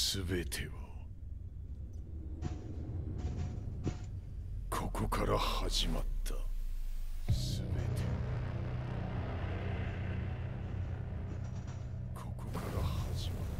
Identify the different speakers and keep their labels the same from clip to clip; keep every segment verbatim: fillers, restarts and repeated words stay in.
Speaker 1: 全てはここから始まった。全てここから始まった。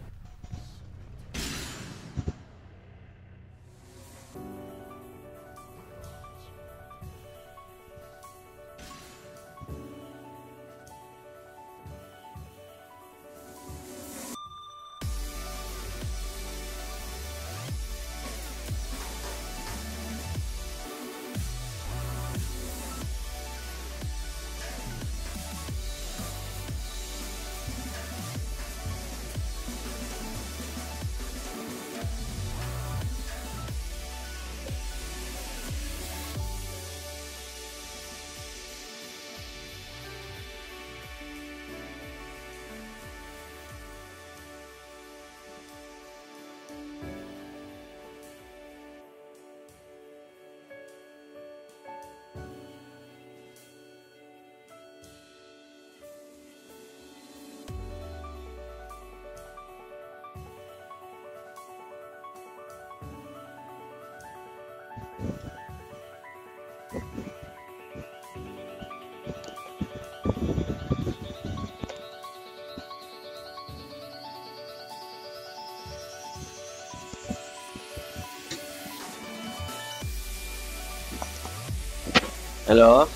Speaker 2: Hello?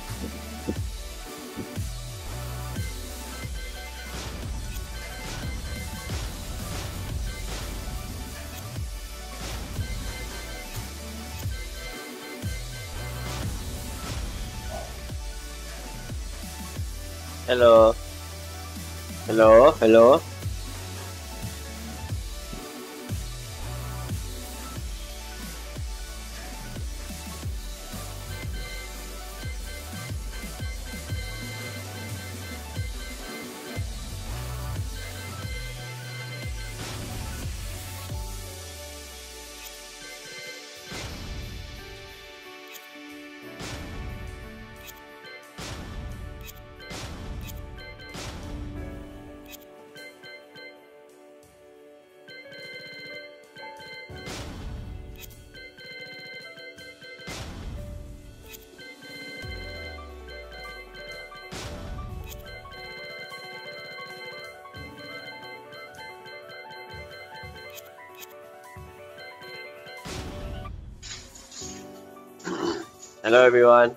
Speaker 2: Hello? Hello? Hello? Hello everyone.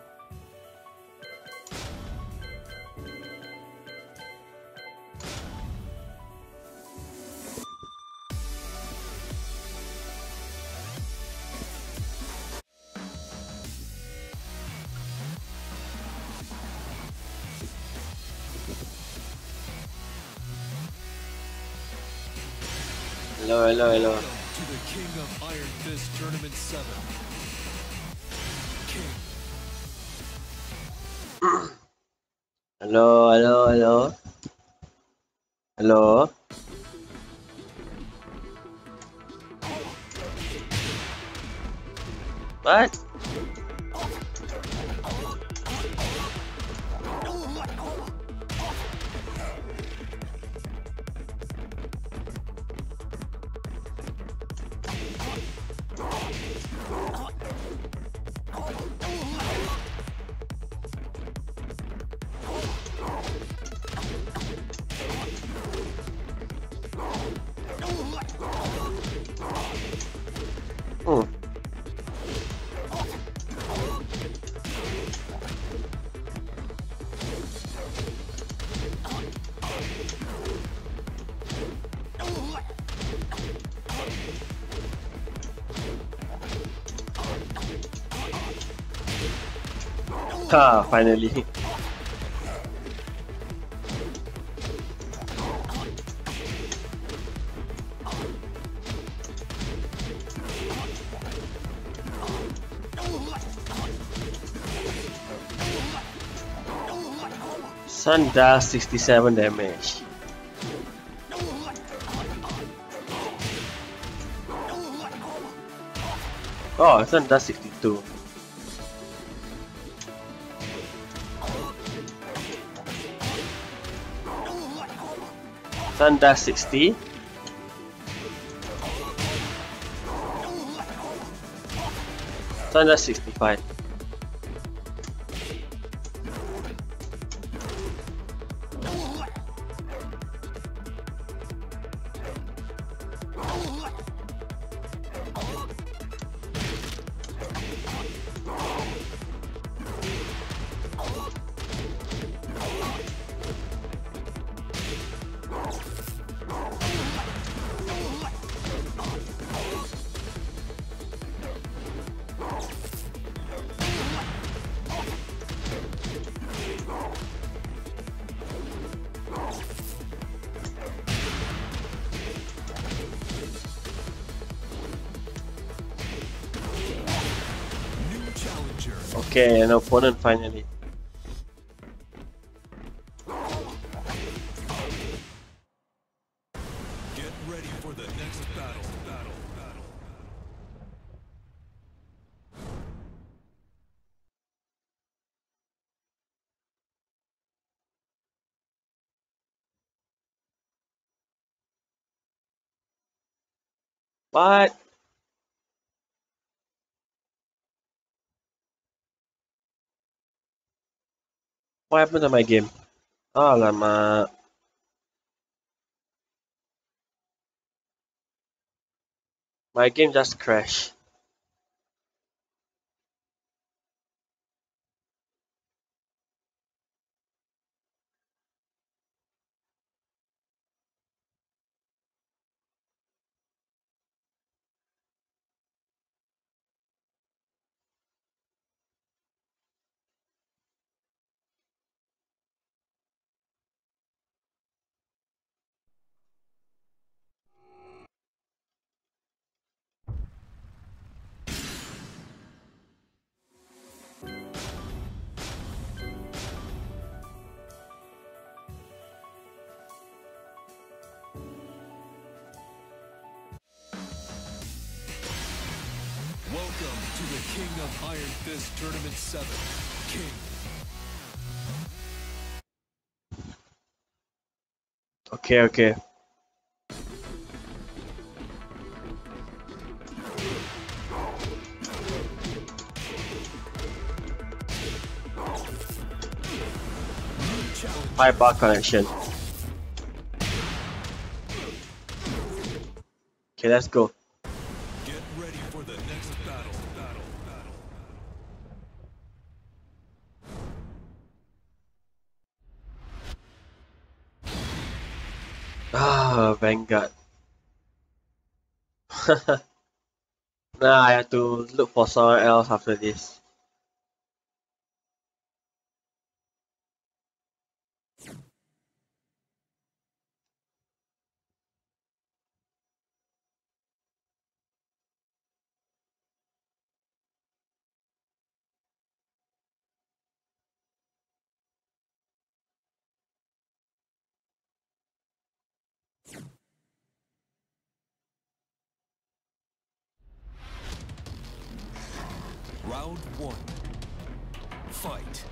Speaker 2: Hello, hello, hello.
Speaker 3: To the King of Iron Fist Tournament seven. King.
Speaker 2: Hello, hello, hello. Hello. What? Hmm. Ah, finally. Sun does sixty-seven damage. Oh, Sun does sixty-two. Sun does sixty. It's under sixty-five. Okay, an opponent finally.
Speaker 3: Get ready for the next battle. Battle. Battle.
Speaker 2: What? What happened to my game? Oh, lama. My game just crashed.
Speaker 3: Welcome to the King of Iron Fist Tournament seven. King.
Speaker 2: Okay, okay. Five bar connection. Okay, let's go.
Speaker 3: Get ready for the next battle. Battle. Battle.
Speaker 2: Ah, Vanguard. Nah, I have to look for someone else after this.
Speaker 3: Round one. Fight.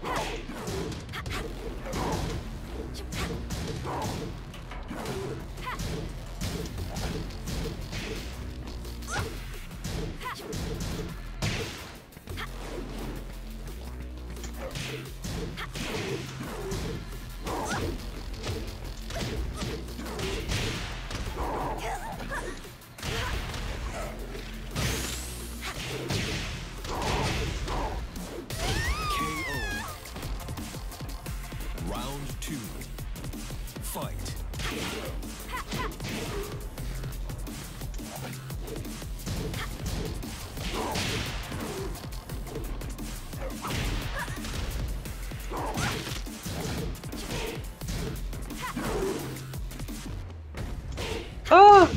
Speaker 2: Ah!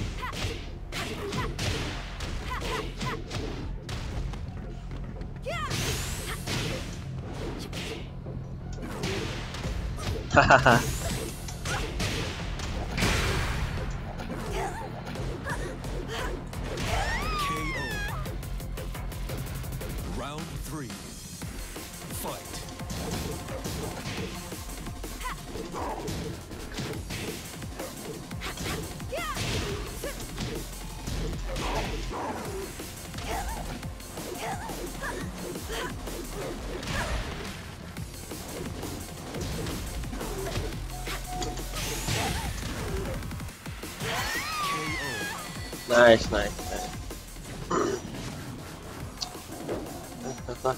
Speaker 2: Hahaha.
Speaker 3: K O. Round three. Fight.
Speaker 2: Nice, nice, nice. Apa?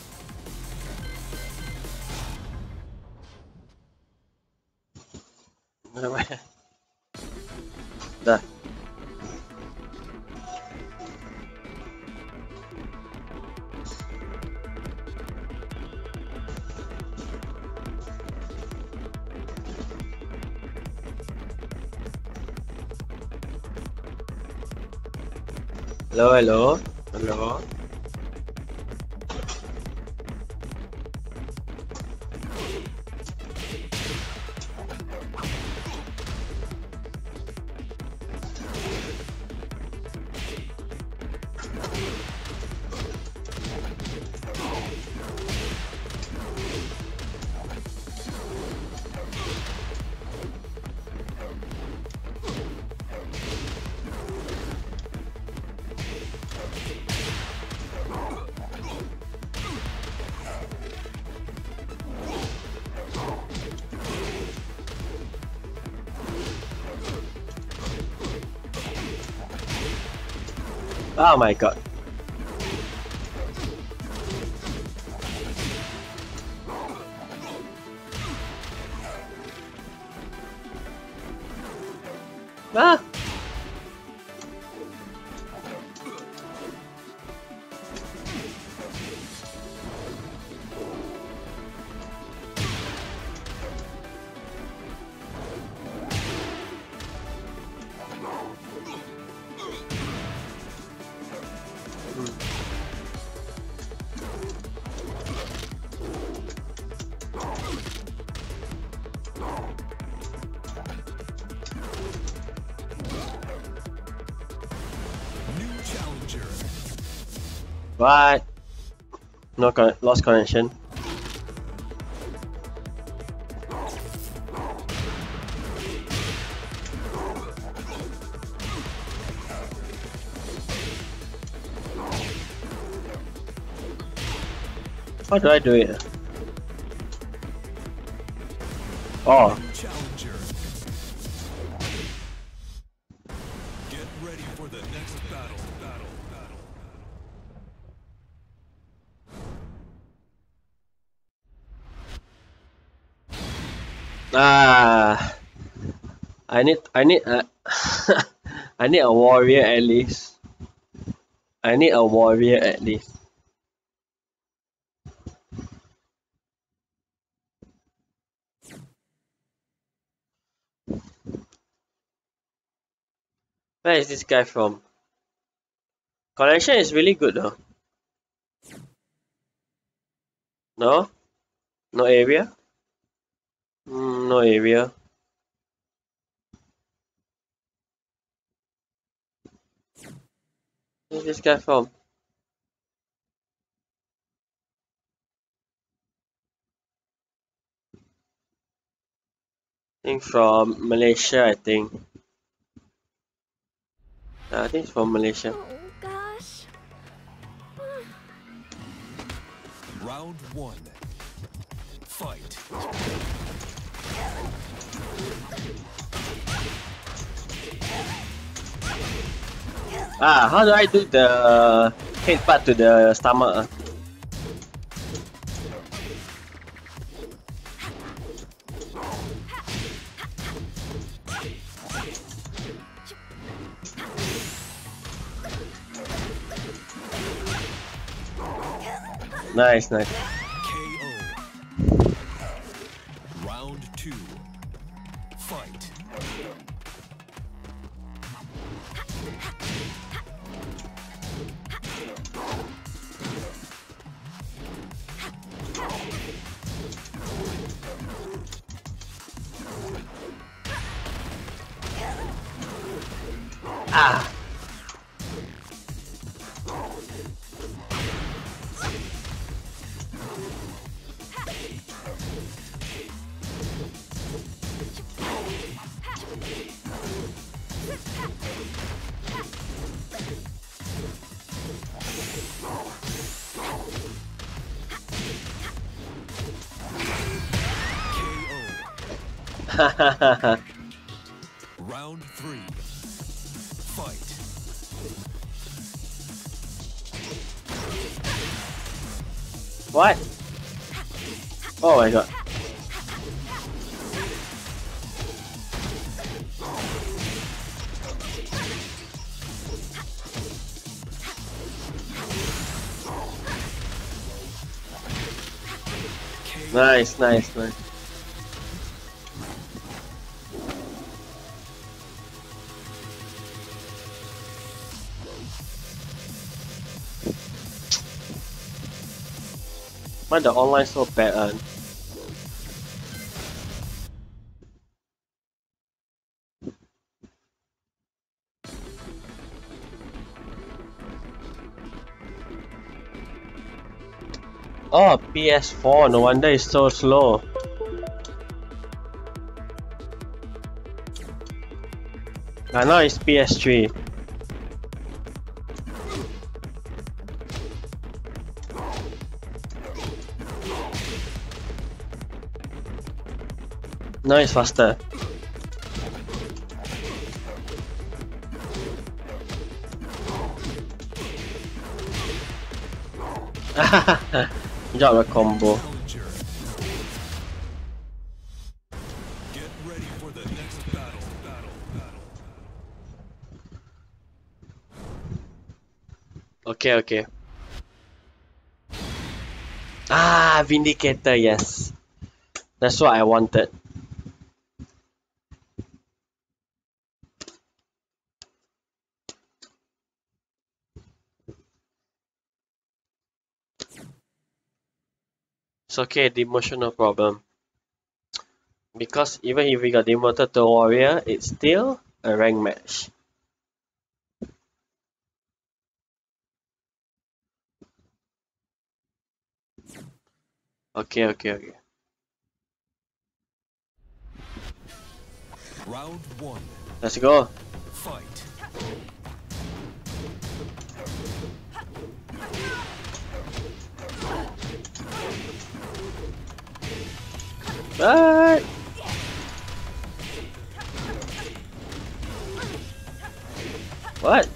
Speaker 2: Dah. Hello, hello, hello. Oh my god. Ah! What? No con lost connection. How do I do it? Oh.
Speaker 3: Challenger. Get ready for the next battle. Battle. Battle.
Speaker 2: Ah. I need. I need. Uh, I need a warrior at least. I need a warrior at least. Where is this guy from? Connection is really good though. No? No area? Mm, no area. Where's this guy from? I think from Malaysia, I think. Uh, I think it's from Malaysia.
Speaker 4: Oh gosh.
Speaker 3: Round one. Fight.
Speaker 2: Ah, how do I do the headbutt to the stomach? Nice, nice.
Speaker 3: K O. Round two. Fight.
Speaker 2: Ah.
Speaker 3: Round three. Fight.
Speaker 2: What? Oh my god. Nice, nice, nice. Why the online so bad? Uh? Oh, P S four, no wonder it's so slow. Ah, now it's P S three. Now it's faster. Drop a combo.
Speaker 3: Get ready for the next battle. Battle. Battle.
Speaker 2: Okay, okay. Ah, Vindicator, yes. That's what I wanted. It's okay, demotion no problem. Because even if we got demoted to warrior, it's still a rank match. Okay, okay, okay.
Speaker 3: Round one.
Speaker 2: Let's go.
Speaker 3: Fight.
Speaker 2: Bye. What?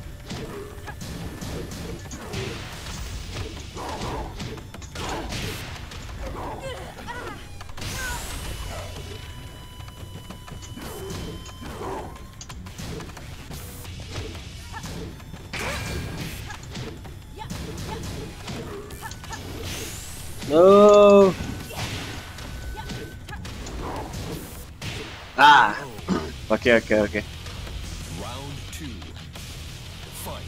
Speaker 2: No. Ah. Okay, okay, okay.
Speaker 3: Round two. Fight.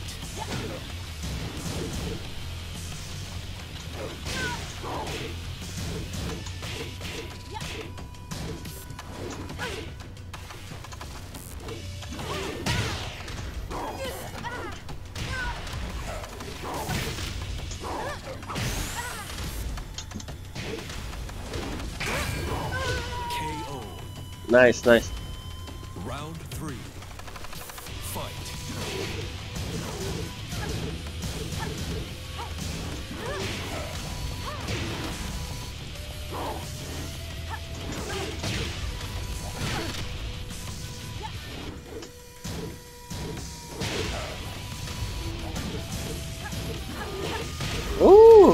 Speaker 3: K O.
Speaker 2: Nice, nice.
Speaker 3: Round three. Fight.
Speaker 2: Ooh.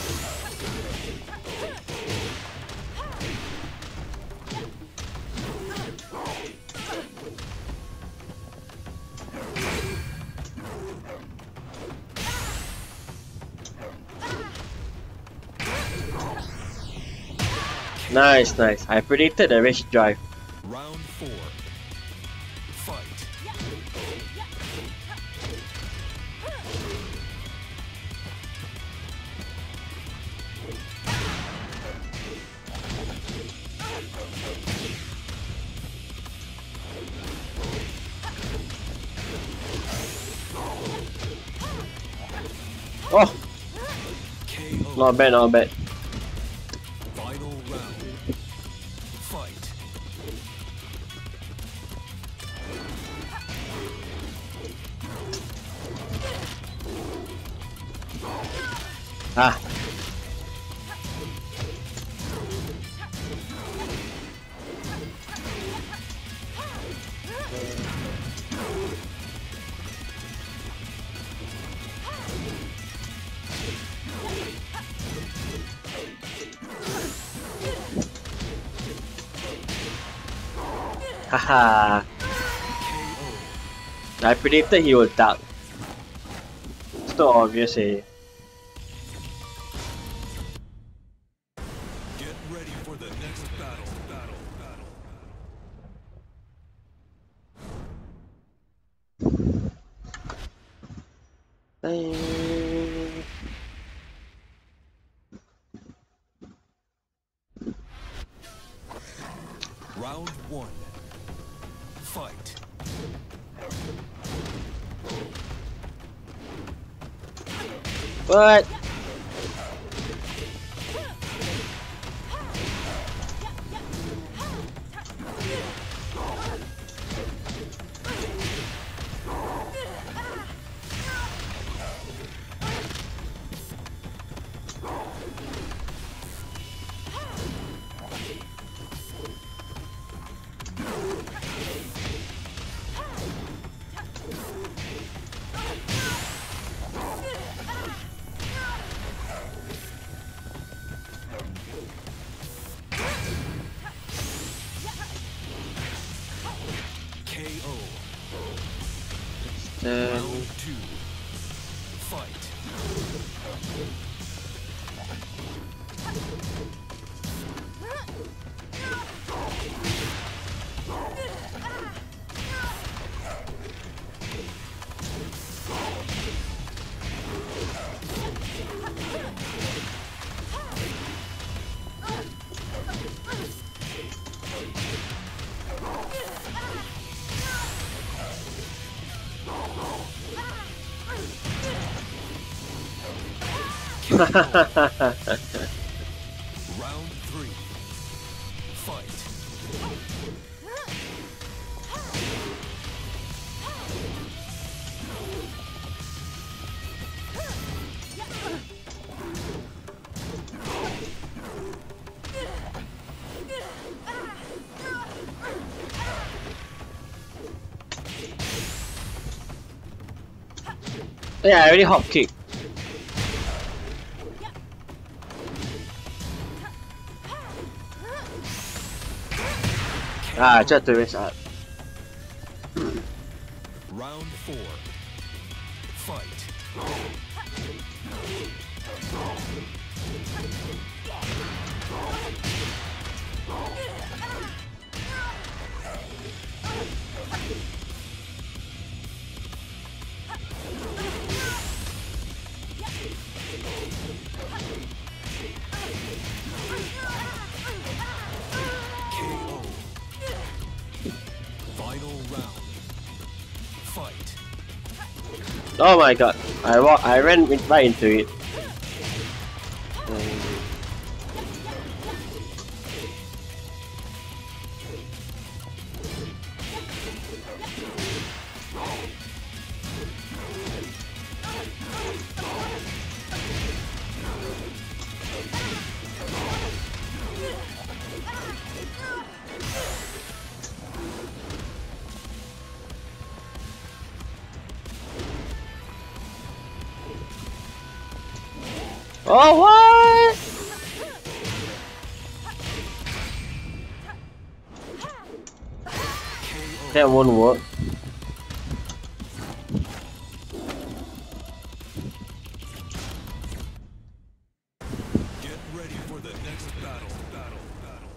Speaker 2: Nice, nice. I predicted the rage drive.
Speaker 3: Round four. Fight.
Speaker 2: Oh,
Speaker 3: K O.
Speaker 2: not bad, not bad.
Speaker 3: Final round. Fight.
Speaker 2: Ah. Haha. I predicted he would duck. It's so obvious, eh?
Speaker 3: Get ready for the next battle. Battle. Battle. Round one. Fight.
Speaker 2: What?
Speaker 3: K O.
Speaker 2: Then
Speaker 3: Round two. Fight. Round three. Fight.
Speaker 2: yeah, I already hop kick. Ah, just to raise up.
Speaker 3: Round four. Fight. K O. Final round. Fight.
Speaker 2: Oh my god, I walk, I ran right into it. Um, Oh, what? That won't work.
Speaker 3: Get ready for the next battle. Battle. Battle.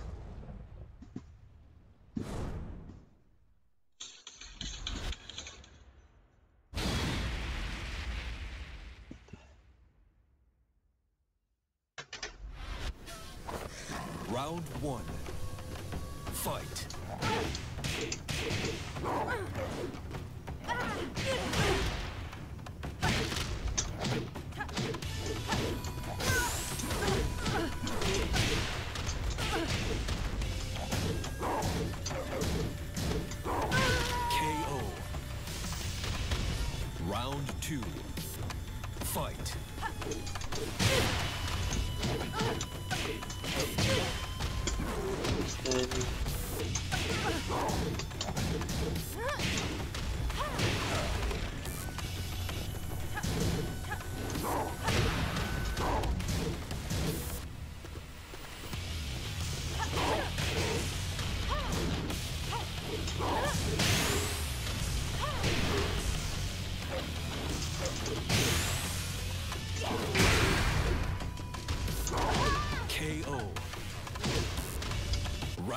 Speaker 3: Round one. Fight. K O. Round two. Fight.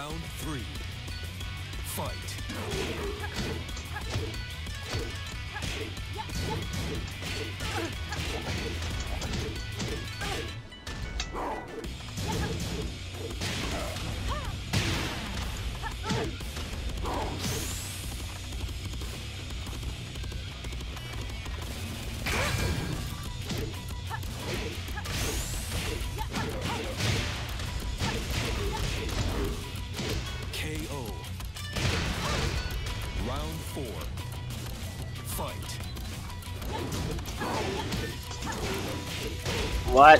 Speaker 3: Round three. Fight. K O. Round four. Fight.
Speaker 2: What?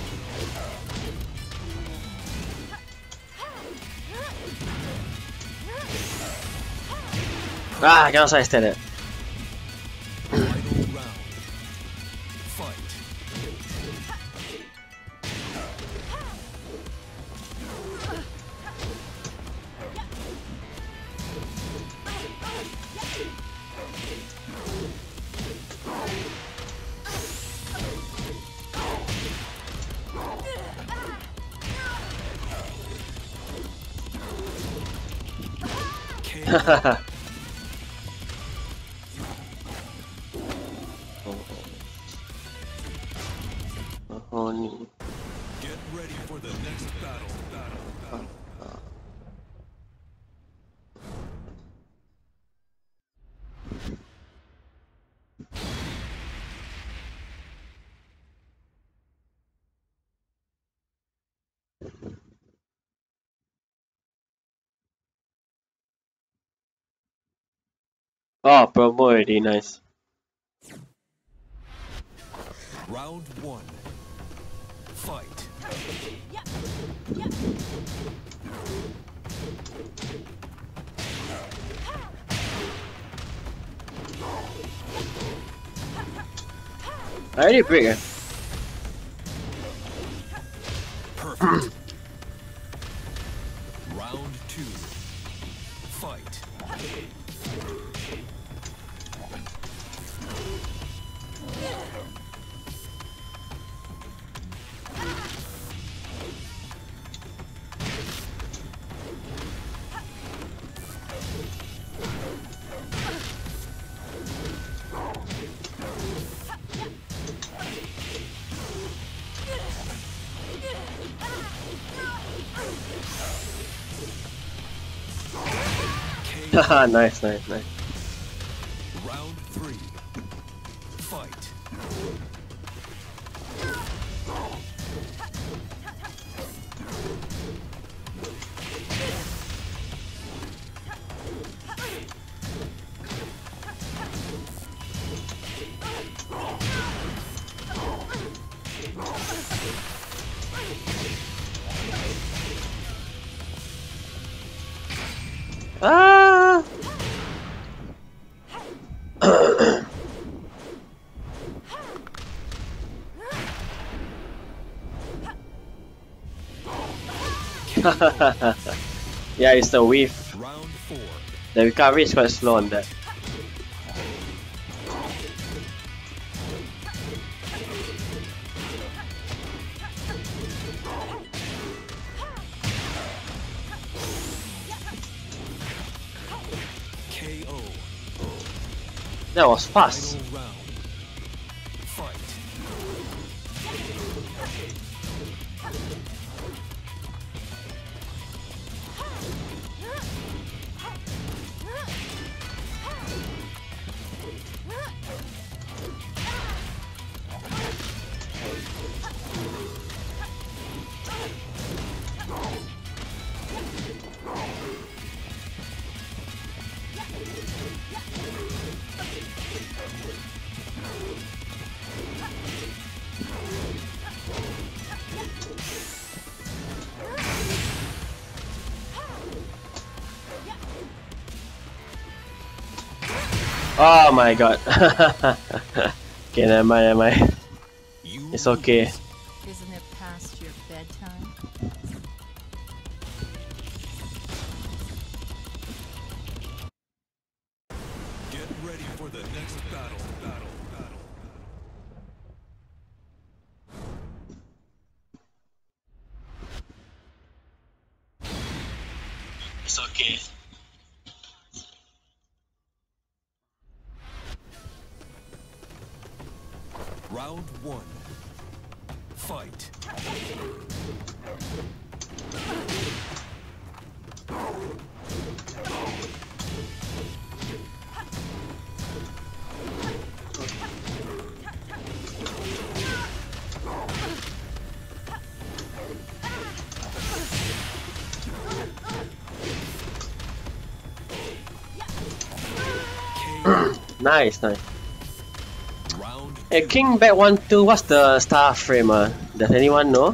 Speaker 2: Ah, I cannot sidestep it.
Speaker 3: Final round. Fight. K O.
Speaker 2: Oh,
Speaker 3: Get ready for the next battle. Battle. Battle.
Speaker 2: oh, promo already, nice.
Speaker 3: Round one. Fight.
Speaker 2: I already break it.
Speaker 3: Perfect. Round two. Fight. K O.
Speaker 2: Haha, nice, nice, nice.
Speaker 3: Round three. Fight.
Speaker 2: Ah! Yeah, it's the weave.
Speaker 3: Round four.
Speaker 2: The recovery is quite slow on that.
Speaker 3: K O.
Speaker 2: That was fast.
Speaker 3: Final round. Fight.
Speaker 2: Oh my god. Okay, never mind, never mind.
Speaker 3: You
Speaker 2: It's okay.
Speaker 3: lose.
Speaker 4: Isn't it past your bedtime?
Speaker 3: Get ready for the next battle. Battle. Battle.
Speaker 2: It's okay.
Speaker 3: Round one. Fight.
Speaker 2: Nice, nice.
Speaker 3: Round
Speaker 2: Hey, King back one two. What's the star frame? Uh? Does anyone know?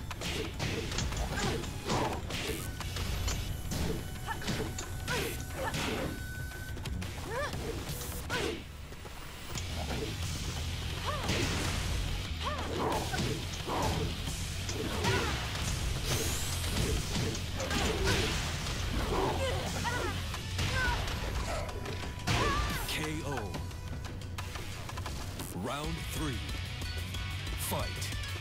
Speaker 3: K O. Round three. Fight.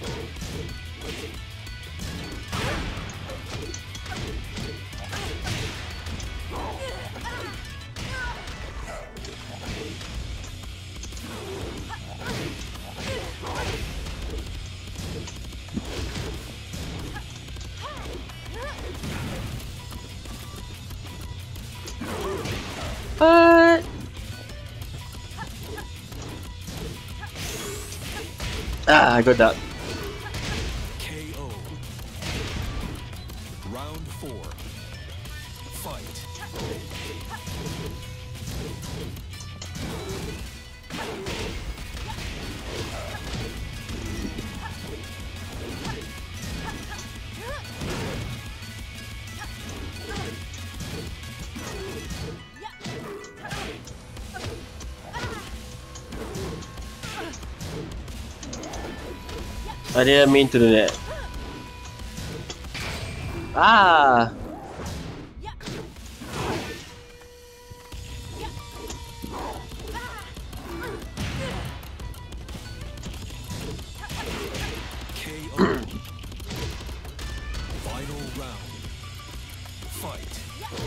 Speaker 2: What? Ah, I got that.
Speaker 3: K O. Round four. Fight.
Speaker 2: I didn't mean to do that. Ah!
Speaker 3: K O. Final round. Fight.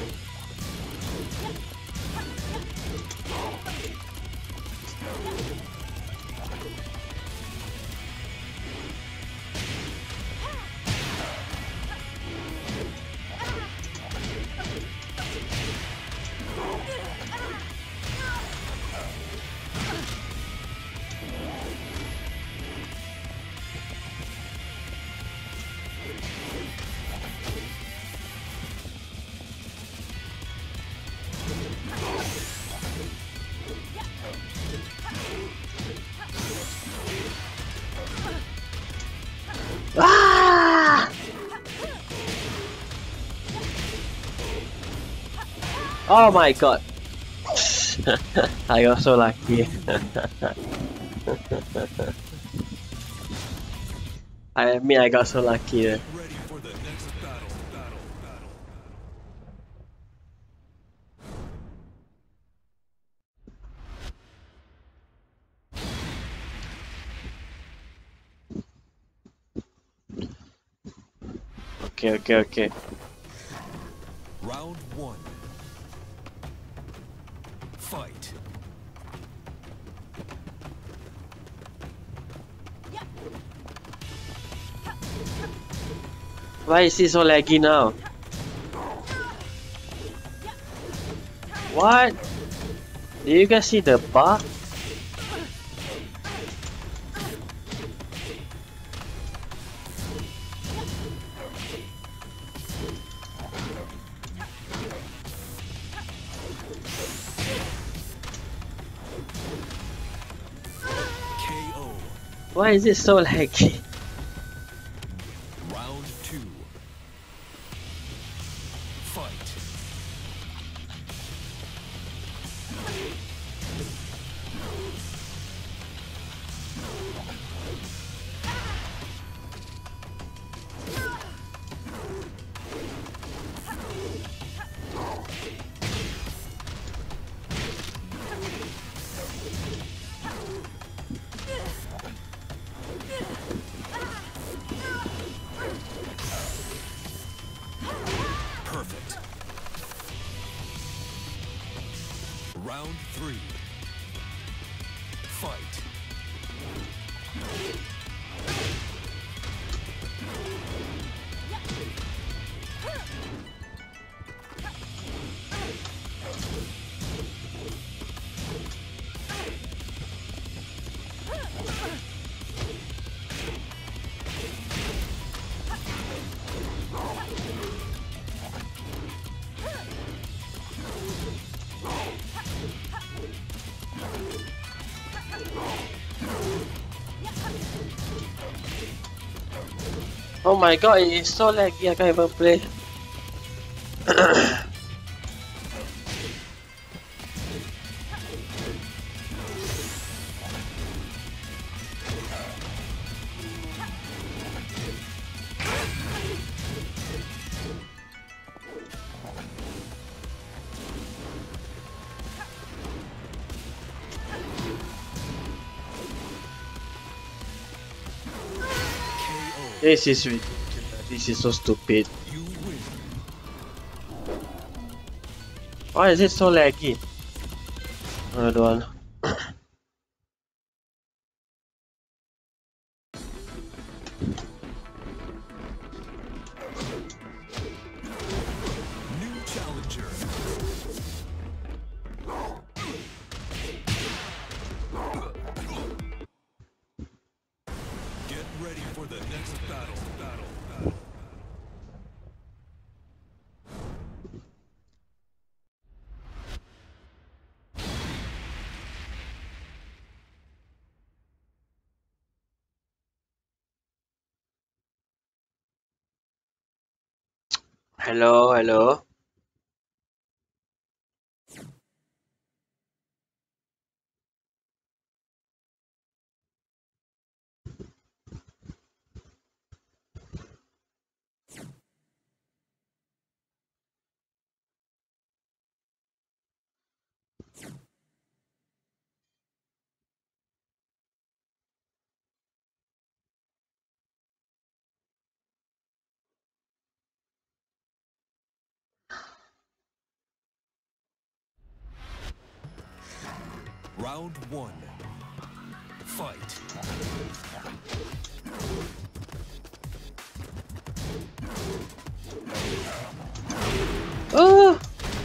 Speaker 2: Ah! Oh my god! I got so lucky. I admit I got so lucky. There.
Speaker 3: Ready for the next battle. Battle. Battle.
Speaker 2: Okay, okay, okay.
Speaker 3: Round one. Fight.
Speaker 2: Why is it so laggy now? What? Do you guys see the bar?
Speaker 3: K O.
Speaker 2: Why is it so laggy?
Speaker 3: Round two. Fight. Fight.
Speaker 2: Oh my god, it is so laggy, I can't even play. This is ridiculous. This is so stupid.
Speaker 3: You win.
Speaker 2: Why is it so laggy? Another one.
Speaker 3: New challenger. Get ready for the next battle. Battle. Battle.
Speaker 2: Hello, hello.
Speaker 3: Round one. Fight.
Speaker 2: Oh!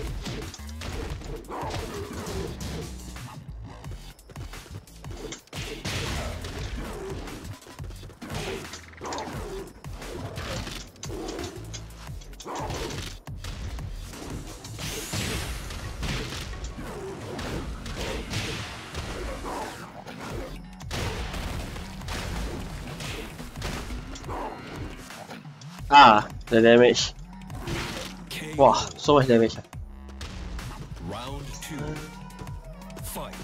Speaker 2: Ah, the damage.
Speaker 3: K O.
Speaker 2: Wow, so much damage.
Speaker 3: Round two. Fight.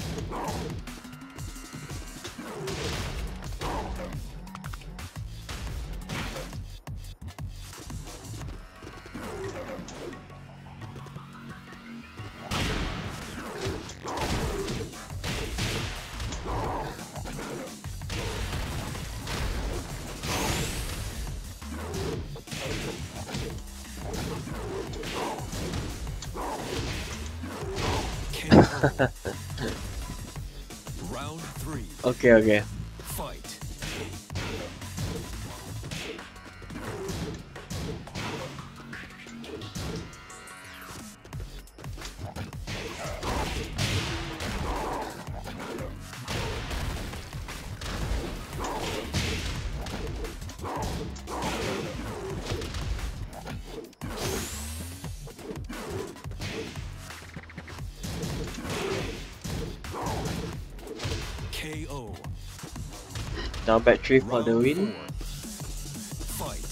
Speaker 3: K O. Round three.
Speaker 2: Okay, okay.
Speaker 3: Fight. K O.
Speaker 2: Down back three for the
Speaker 3: Round
Speaker 2: win.
Speaker 3: four. Fight.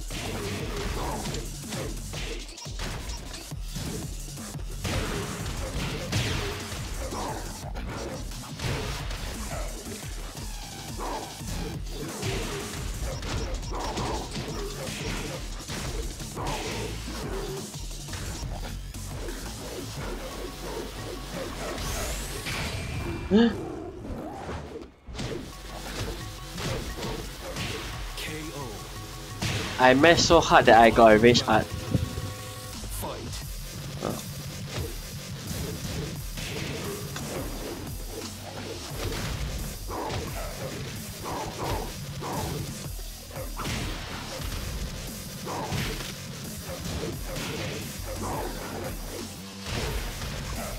Speaker 3: K O.
Speaker 2: I mashed so hard that I got a rage art.
Speaker 3: Fight.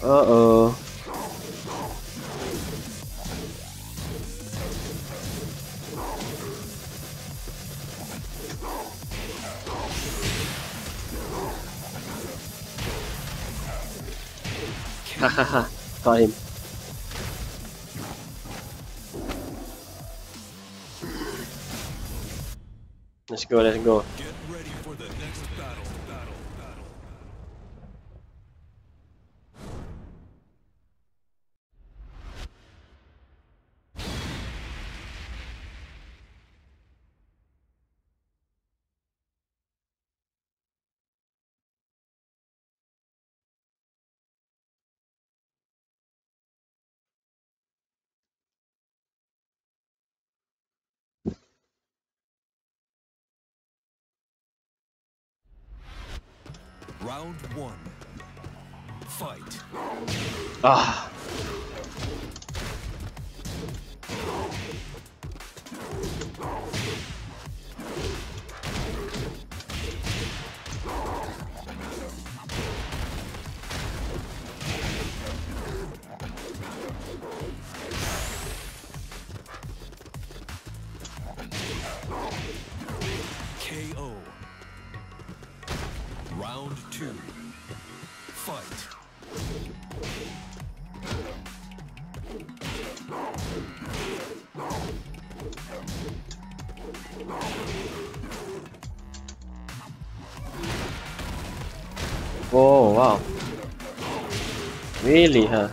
Speaker 2: Uh-oh. Hahaha, got him. Let's go, let's go.
Speaker 3: Get ready for the next battle. Battle. Battle. Round one. Fight.
Speaker 2: Ah.
Speaker 3: K O. Round two. Fight.
Speaker 2: Oh, wow. Really, huh?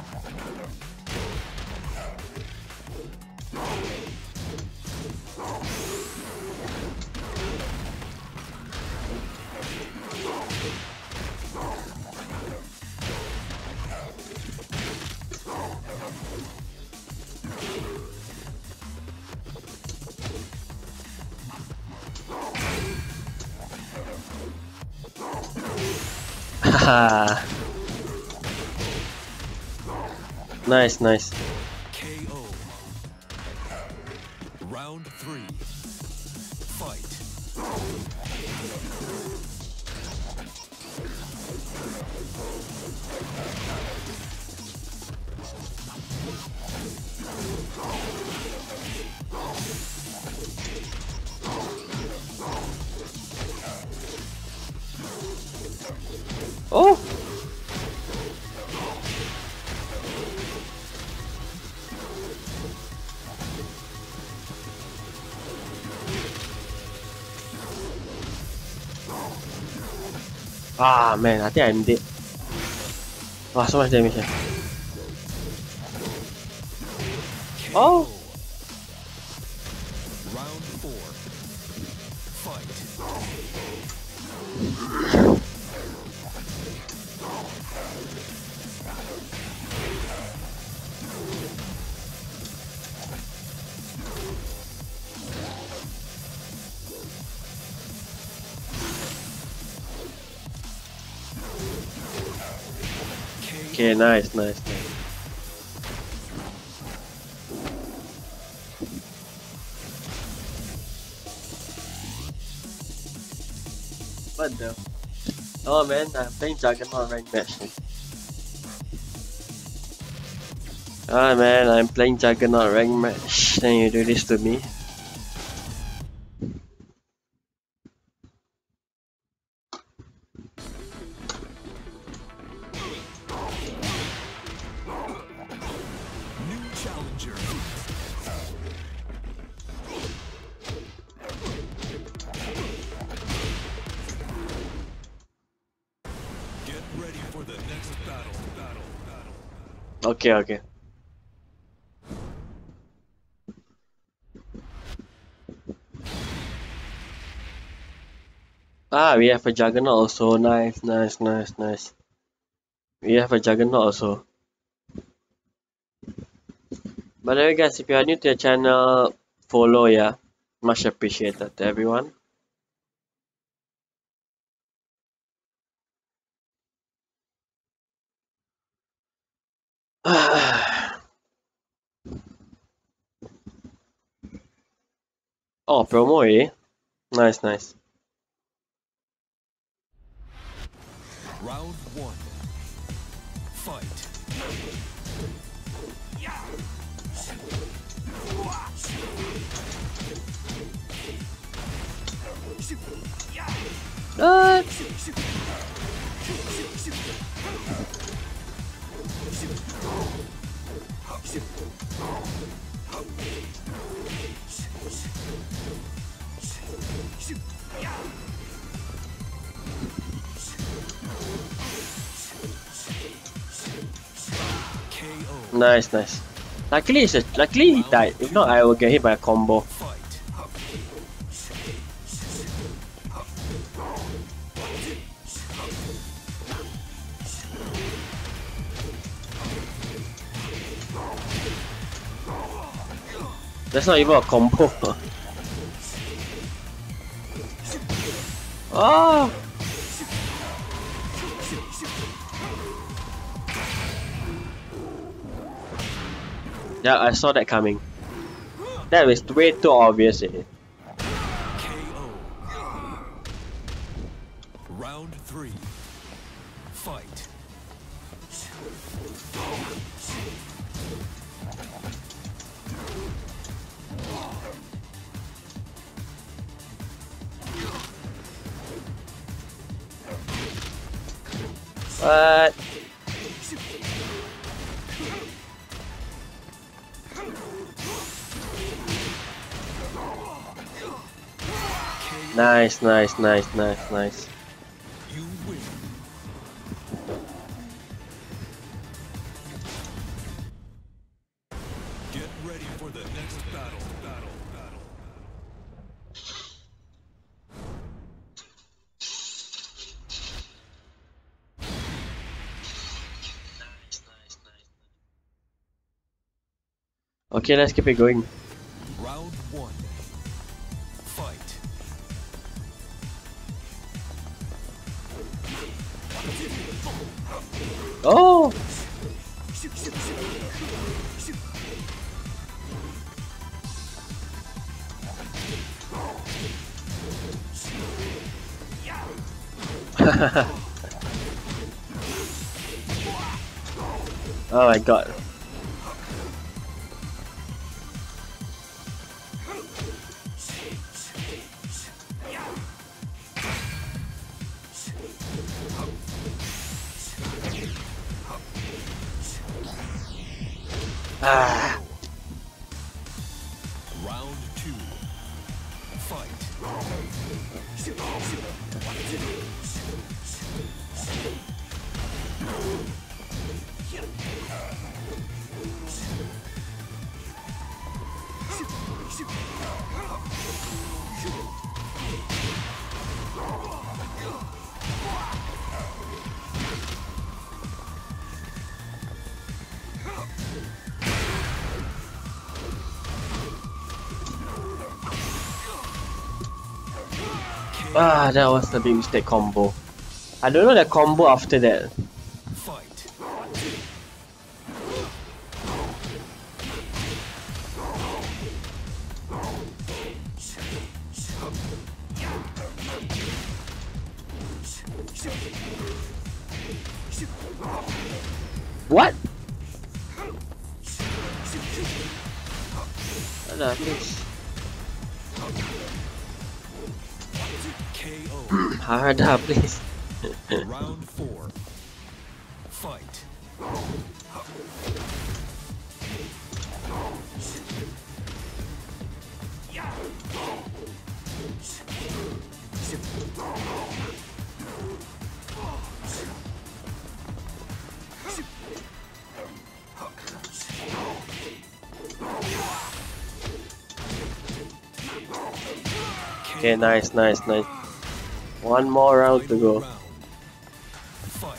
Speaker 2: Haha. Nice, nice.
Speaker 3: K O. Round three. Fight.
Speaker 2: Oh! Ah, man, I think I'm dead. Wow, so much damage here. Oh!
Speaker 3: Round four. Fight.
Speaker 2: Okay, nice, nice, nice. What the? Oh man, I'm playing Juggernaut rank match. Ah man, I'm playing Juggernaut rank match. Then you do this to me.
Speaker 3: New challenger. Get ready for the next battle. Battle. Battle.
Speaker 2: Okay, okay. Ah, we have a Juggernaut also. Nice, nice, nice, nice. We have a Juggernaut also. By the way, guys, if you are new to the channel, follow, yeah. Much appreciated to everyone. Oh, promo, eh? Nice, nice.
Speaker 3: Round one. Fight.
Speaker 2: Nice, nice. Luckily, it's a, luckily he died. If not, I will get hit by a combo. That's not even a combo. Oh! Yeah, I saw that coming. That was way too obvious. Eh?
Speaker 3: K O. Round three. Fight.
Speaker 2: What? Nice, nice, nice, nice, nice.
Speaker 3: You win. Get ready for the next battle. Battle. Battle.
Speaker 2: Nice, nice, nice. Okay, let's keep it going.
Speaker 3: Round one. Fight.
Speaker 2: Oh! Oh my god. Ah.
Speaker 3: Round two. Fight.
Speaker 2: Ah, that was the big mistake combo. I don't know the combo after that.
Speaker 3: Fight.
Speaker 2: What? Alah, please.
Speaker 3: K O.
Speaker 2: Harder, please.
Speaker 3: Round four. Fight.
Speaker 2: Okay, nice, nice, nice. One more round to go.
Speaker 3: Round. Fight.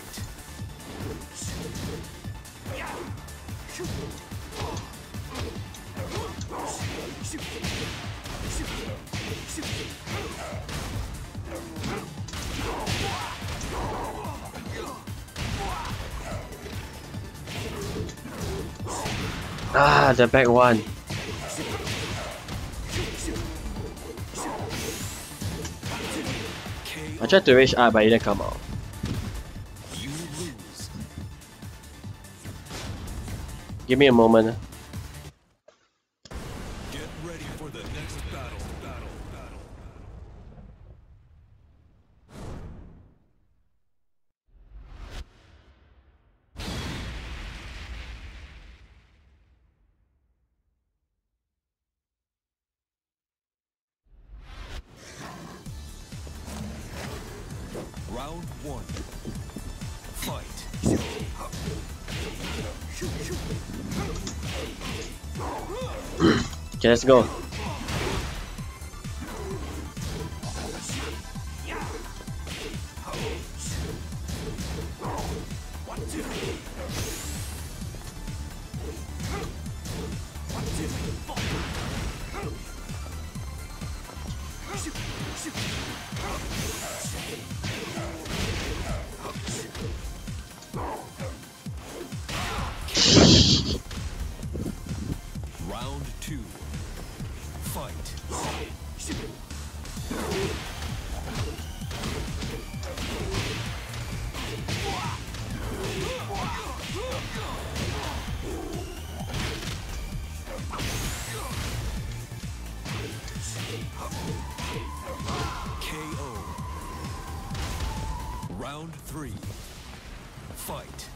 Speaker 2: Ah, the back one. I tried to reach up, but it didn't come out.
Speaker 3: You lose.
Speaker 2: Give me a moment.
Speaker 3: Get ready for the next battle. Battle. Battle. Round one. Fight.
Speaker 2: Okay, let's go.
Speaker 3: Round two. Fight. K O. Round three. Fight.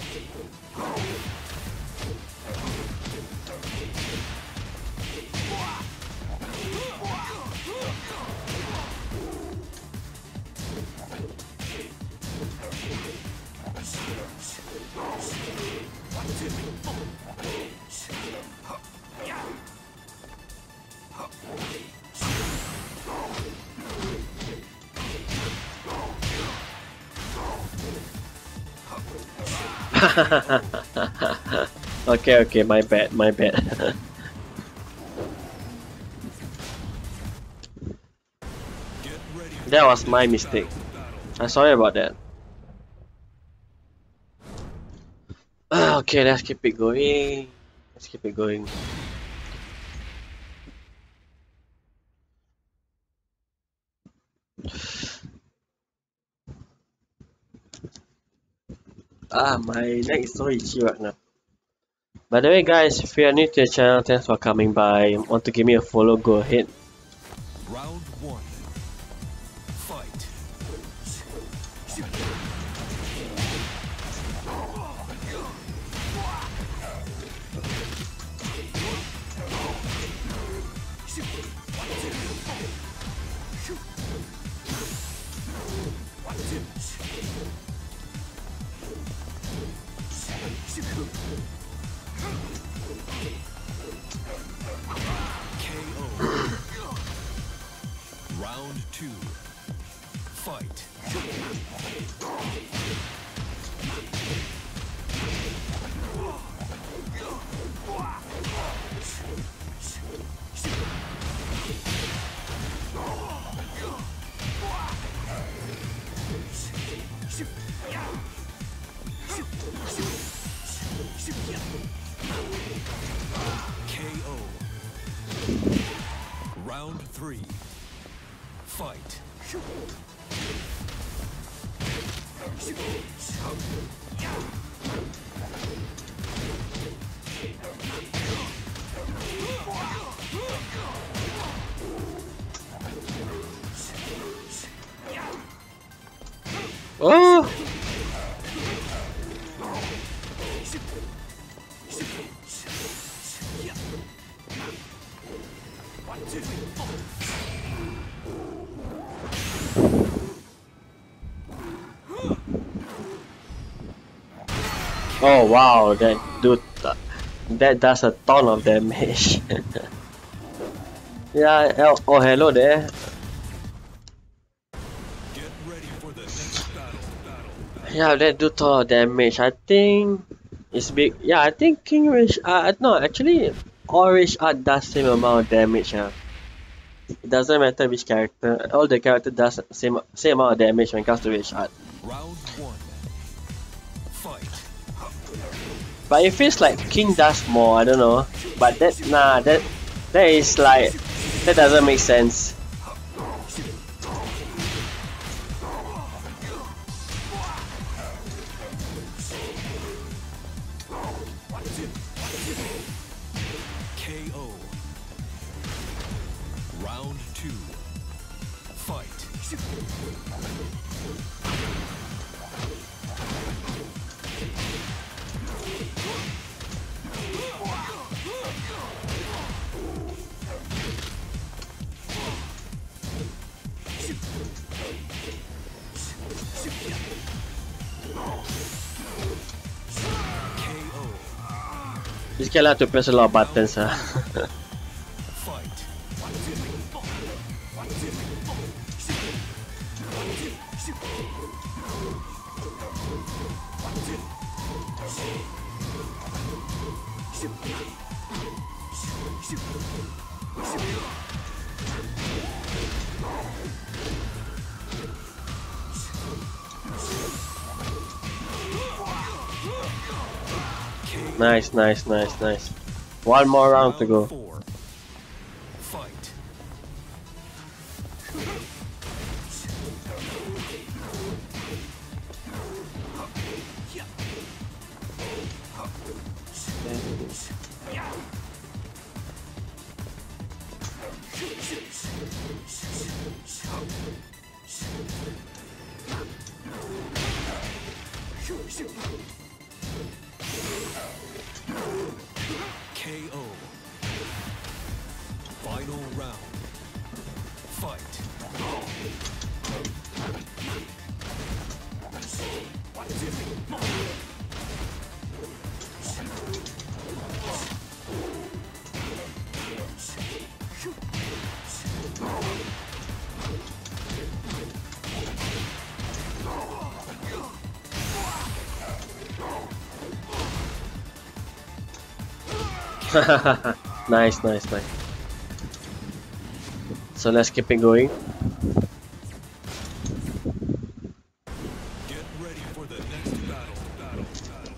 Speaker 2: Okay, okay, my bad, my bad.
Speaker 3: Get ready.
Speaker 2: That was my mistake. I'm sorry about that. Ah, okay, let's keep it going. Let's keep it going. Ah, my neck is so itchy right now. By the way, guys, if you are new to the channel, thanks for coming by. Want to give me a follow? Go ahead.
Speaker 3: Round one. Fight. K O. Round two. Fight. K O. Round three. Fight.
Speaker 2: Oh! Oh wow, that dude, that does a ton of damage. Yeah, oh, oh hello there.
Speaker 3: Get ready for the next battle. battle.
Speaker 2: Yeah, that do ton of damage. I think it's big. Yeah, I think King Rich Art. No, actually, all Rich Art does same amount of damage. Yeah. It doesn't matter which character. All the character does same same amount of damage when it comes to Rich Art.
Speaker 3: Round one. Fight.
Speaker 2: But it feels like King does more. I don't know. But that nah, that that is like that doesn't make sense.
Speaker 3: K O. Round two. Fight.
Speaker 2: This guy like to press a lot of buttons, huh?
Speaker 3: Fight.
Speaker 2: Nice, nice, nice, nice. One more round to go.
Speaker 3: Four. Fight. K O. Final round. Fight.
Speaker 2: Nice, nice, nice. So let's keep it going.
Speaker 3: Get ready for the next battle. Battle. Battle.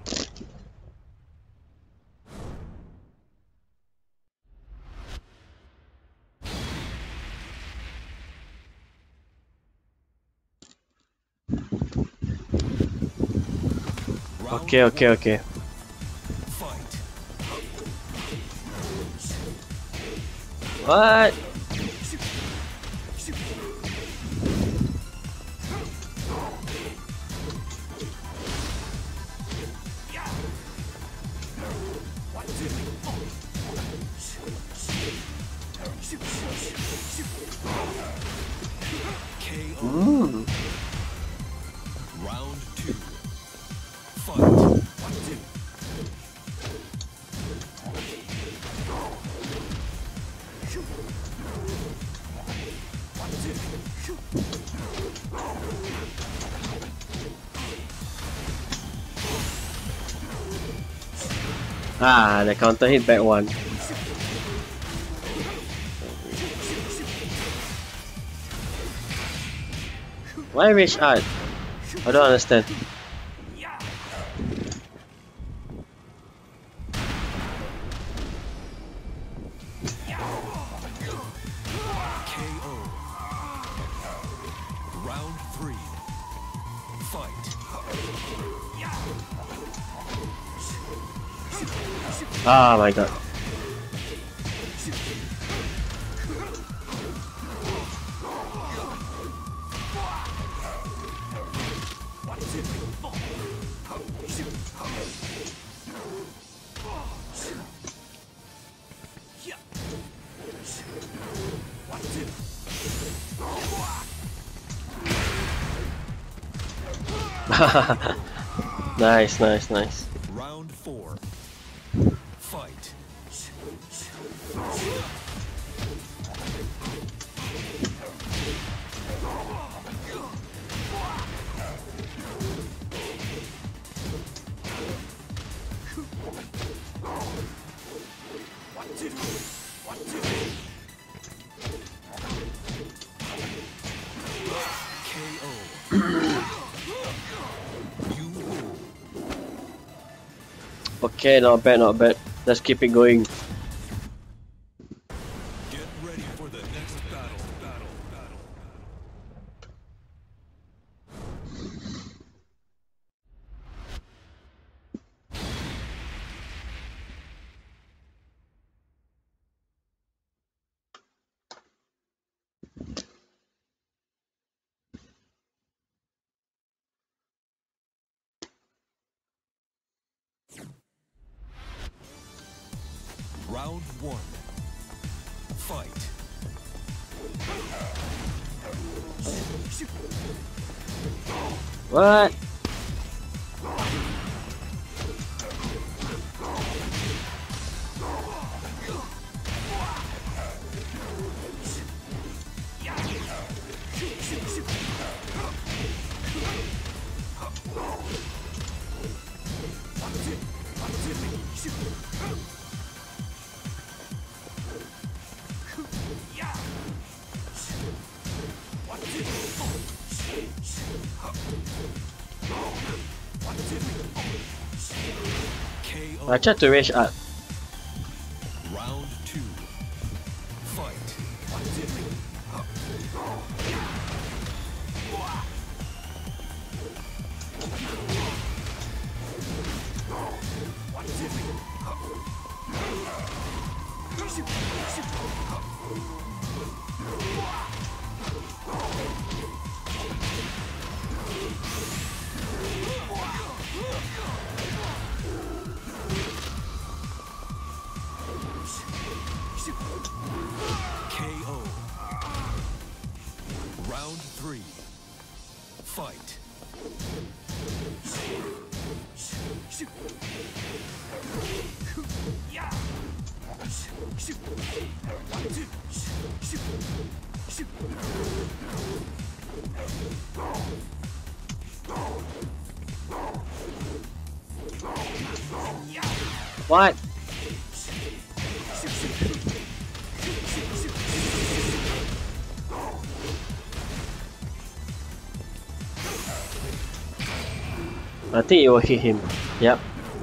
Speaker 3: Round
Speaker 2: Okay, okay,
Speaker 3: one.
Speaker 2: okay.
Speaker 3: Fight.
Speaker 2: What?
Speaker 3: K O.
Speaker 2: Mm.
Speaker 3: Round two. Fight.
Speaker 2: Ah, the counter hit back one. Why wish art? I don't understand.
Speaker 3: K O. Round three. Fight.
Speaker 2: Ah, my god. Nice, nice, nice.
Speaker 3: Round four. Fight. K O. You rule.
Speaker 2: Okay, not bad, not bad. Let's keep it going.
Speaker 3: Get ready for the next battle. Battle. Battle. Round one. Fight.
Speaker 2: What? I tried to rage up.
Speaker 3: Round two. Fight. K O. Round three. Fight.
Speaker 2: What? I think it will hit him. Yep.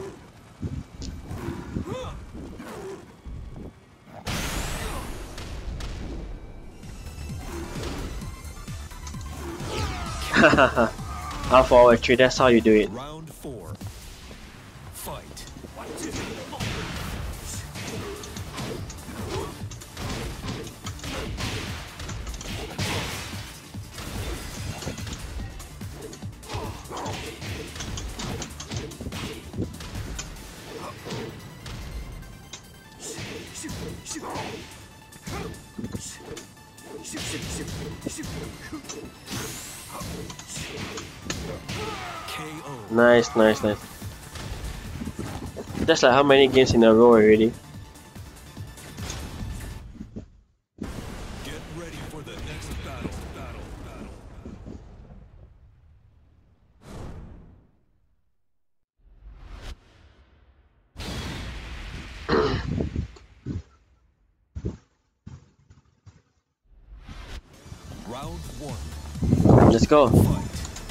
Speaker 2: Half forward three, that's how you do it.
Speaker 3: Round four. Fight. K O.
Speaker 2: Nice, nice, nice. That's like how many games in a row already?
Speaker 3: Get ready for the next battle. Battle. Battle. Round one.
Speaker 2: Let's go.
Speaker 3: Fight.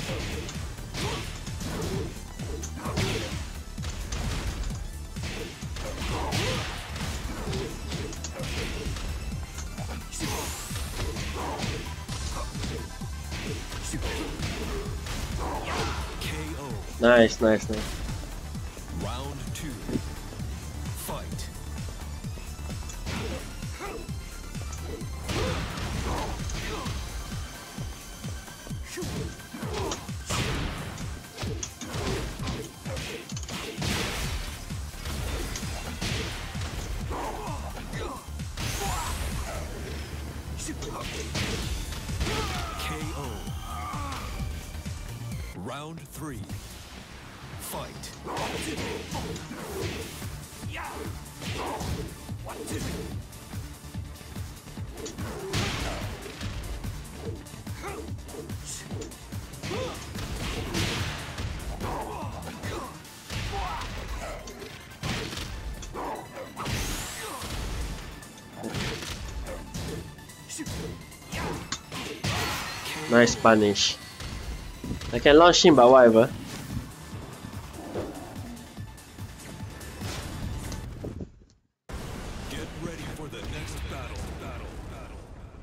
Speaker 3: K O.
Speaker 2: Nice, nice, nice.
Speaker 3: Round two. Fight. K O. Round three. Fight.
Speaker 2: Nice punish. I can launch him, but whatever.
Speaker 3: Get ready for the next battle. Battle. Battle.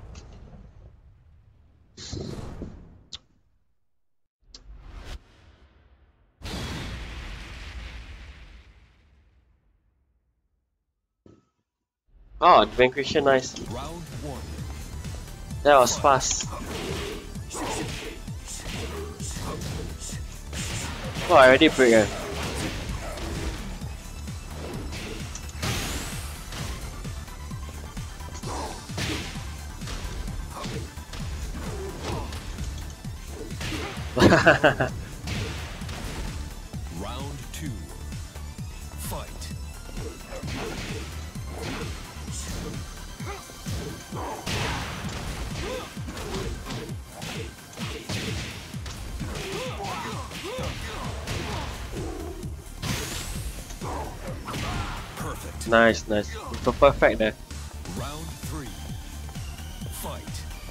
Speaker 2: Oh, Vanquisher, nice.
Speaker 3: Round one.
Speaker 2: That was fast. Oh, I already break it.
Speaker 3: Round two. Fight.
Speaker 2: Nice, nice. So perfect there.
Speaker 3: Round three. Fight.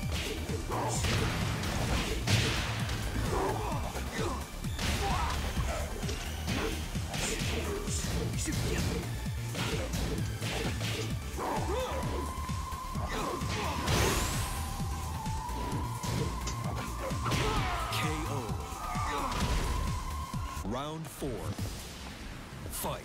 Speaker 3: K O. Round four. Fight.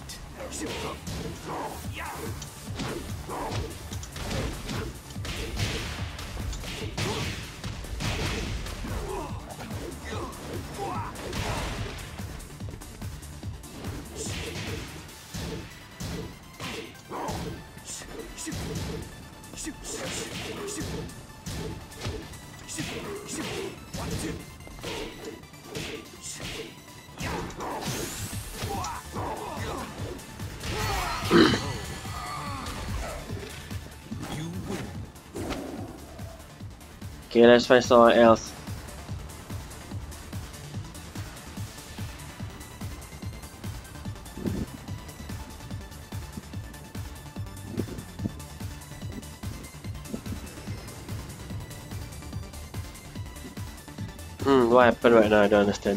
Speaker 2: Okay, let's find someone else. Hmm, what happened right now? I don't understand.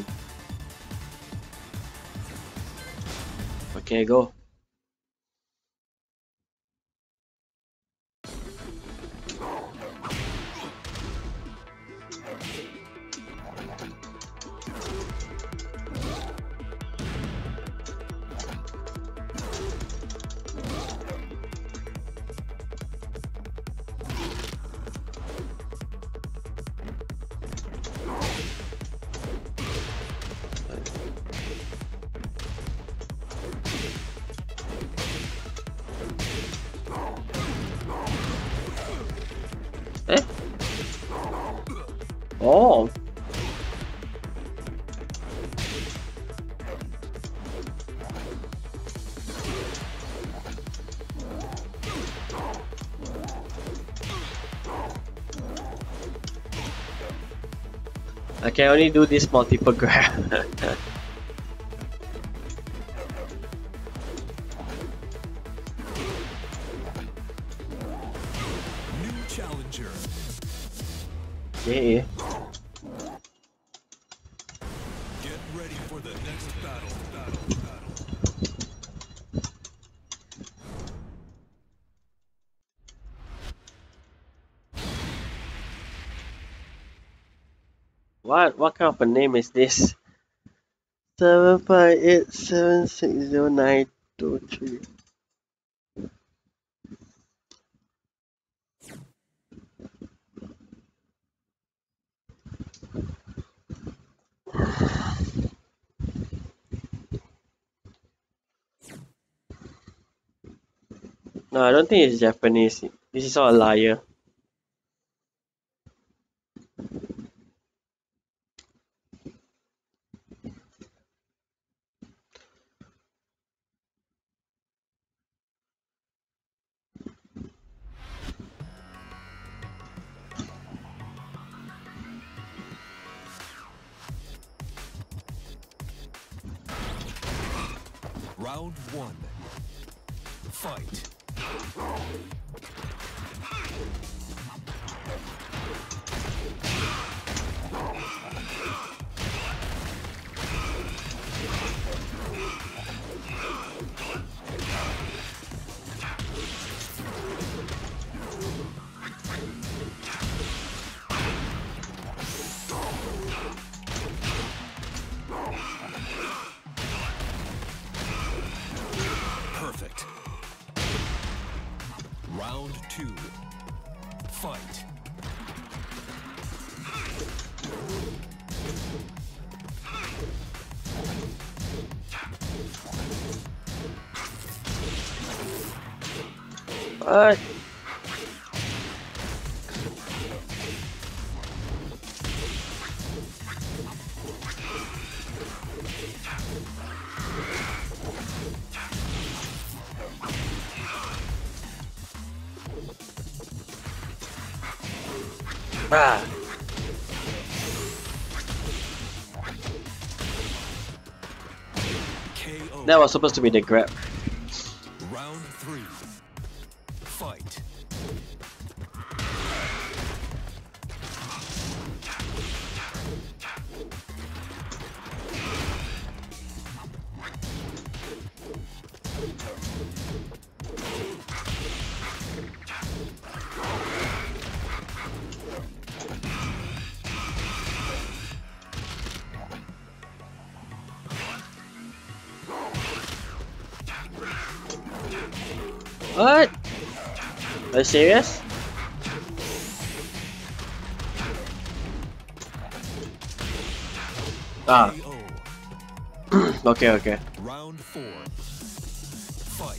Speaker 2: Okay, go. Eh? Oh. I can only do this multiple grab.
Speaker 3: New challenger.
Speaker 2: Yeah.
Speaker 3: Get ready for the next battle. Battle. Battle.
Speaker 2: What what kind of a name is this? Seven five eight seven six zero nine two three. No, I don't think it's Japanese. This is all a liar.
Speaker 3: Round one. Fight. Perfect. Round two. Fight.
Speaker 2: What? Ah.
Speaker 3: K O.
Speaker 2: That was supposed to be the grab.
Speaker 3: Round three. Fight.
Speaker 2: What? Are you serious? Ah,
Speaker 3: K O.
Speaker 2: okay, okay.
Speaker 3: Round four. Fight.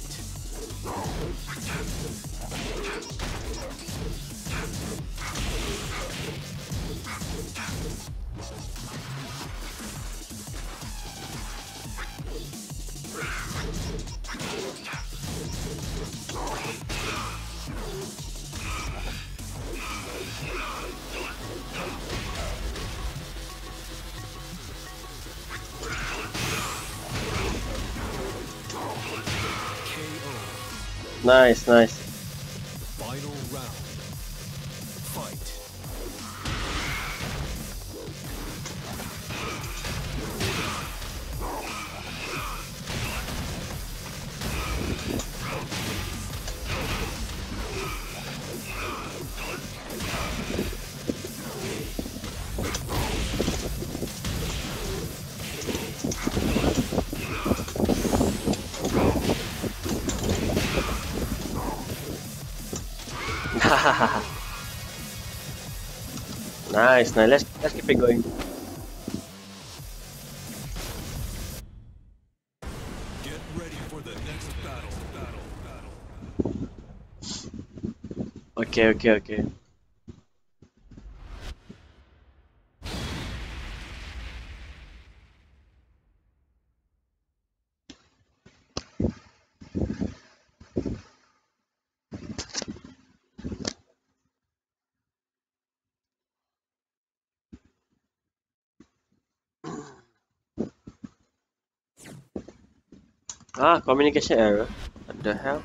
Speaker 3: K O.
Speaker 2: Nice, nice.
Speaker 3: Final round. Fight.
Speaker 2: Nice, nice. Let's let's keep it going.
Speaker 3: Get ready for the next battle. Battle. Battle.
Speaker 2: Okay, okay, okay. Ah, communication error. What the hell?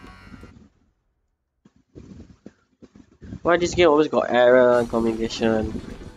Speaker 2: Why this game always got error and communication?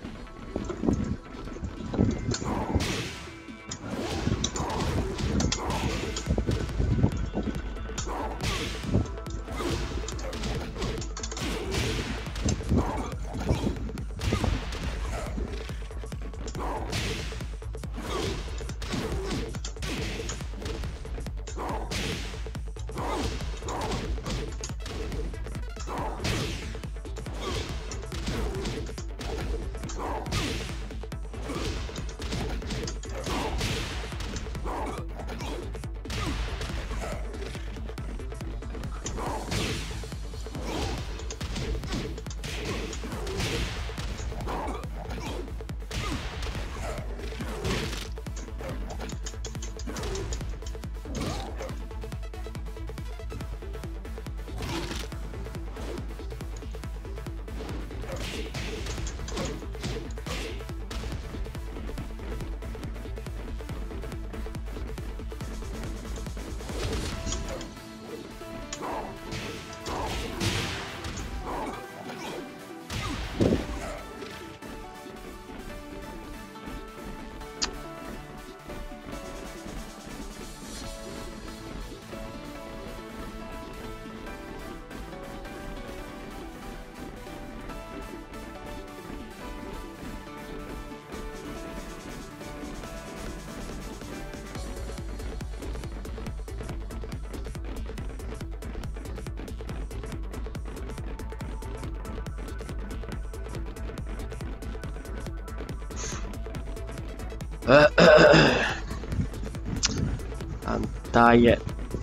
Speaker 2: I'm tired.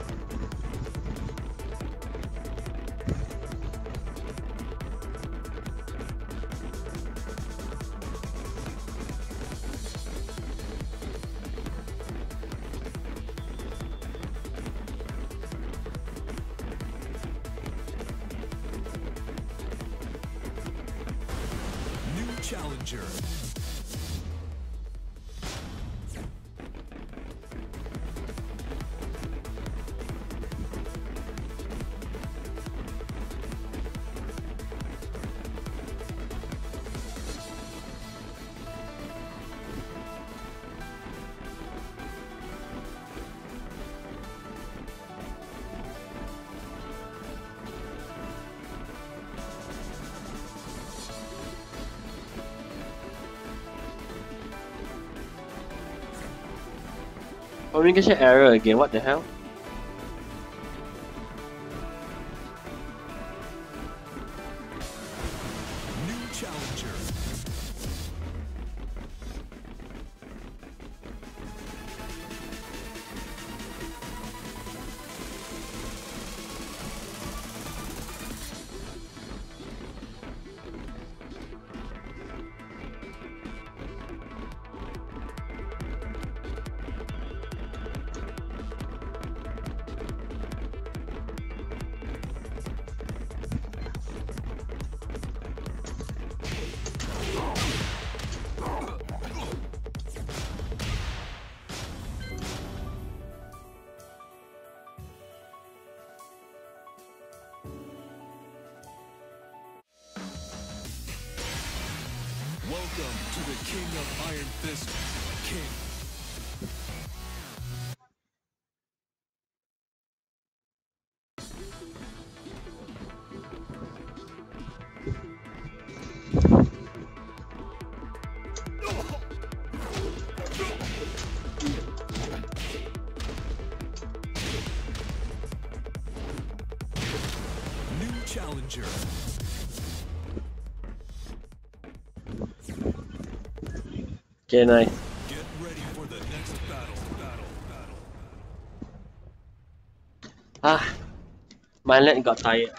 Speaker 3: New challenger.
Speaker 2: Communication error again, what the hell?
Speaker 3: New challenger. Welcome to the King of Iron Fist, King. New challenger.
Speaker 2: Okay, nice.
Speaker 3: Get ready for the next battle, battle, battle.
Speaker 2: Ah, my leg got tired.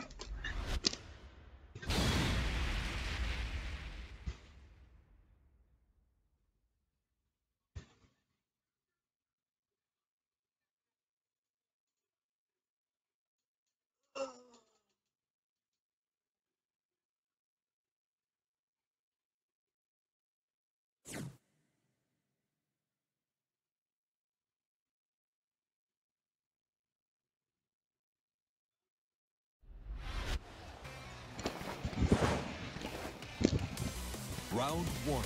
Speaker 3: Round one.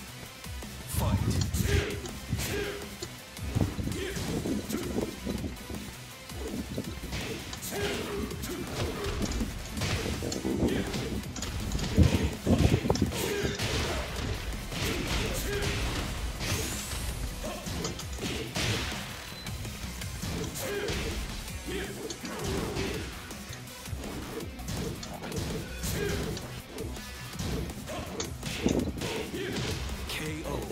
Speaker 3: Fight. K O.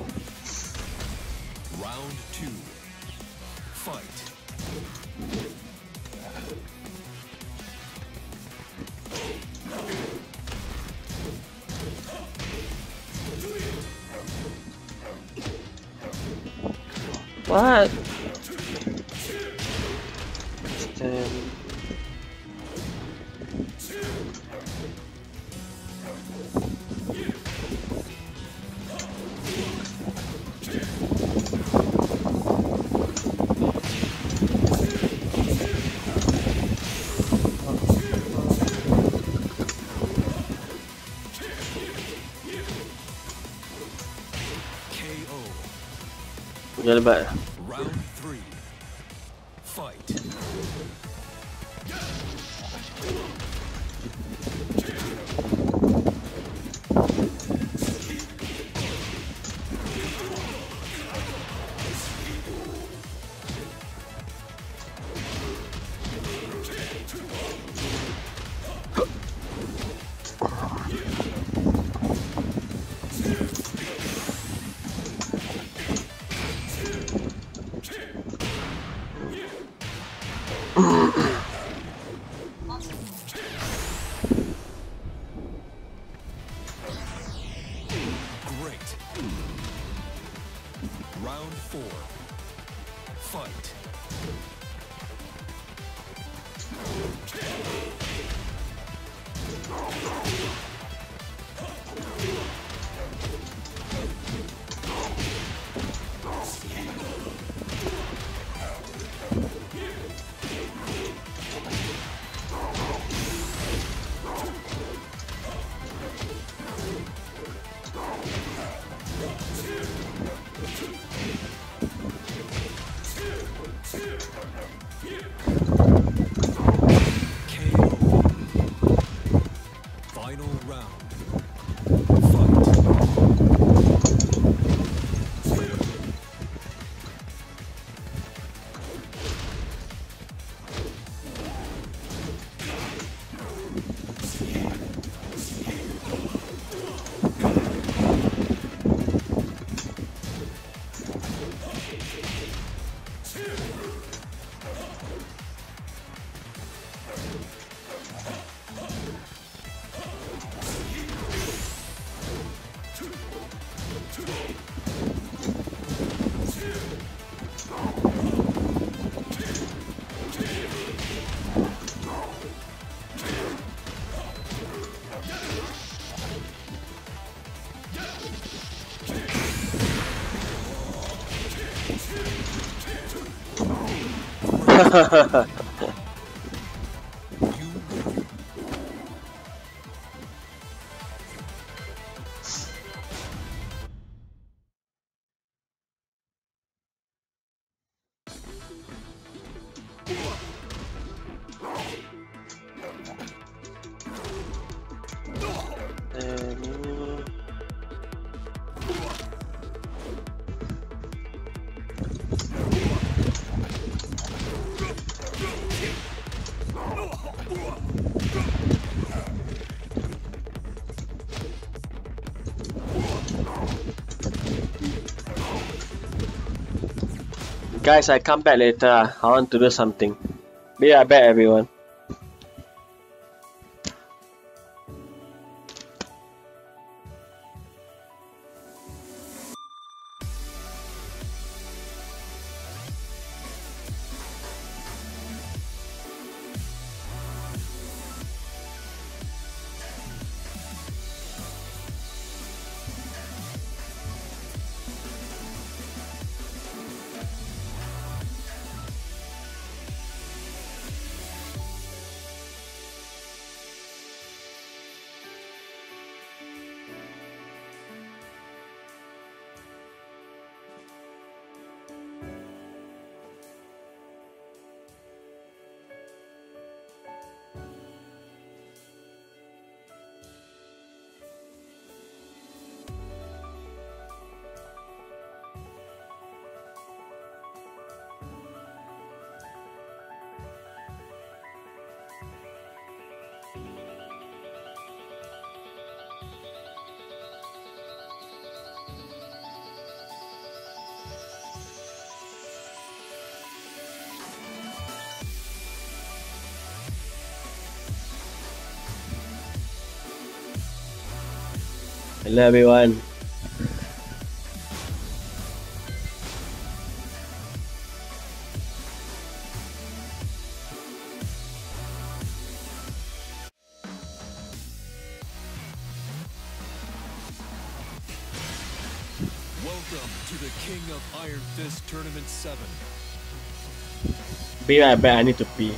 Speaker 3: Round two. Fight.
Speaker 2: What? Damn.
Speaker 3: K O.
Speaker 2: Jangan lebat.
Speaker 3: Round three. Fight.
Speaker 2: Guys, I come back later. I want to do something. Be right back, everyone. Hello, everyone.
Speaker 3: Welcome to the King of Iron Fist Tournament seven.
Speaker 2: Be right back. I need to pee.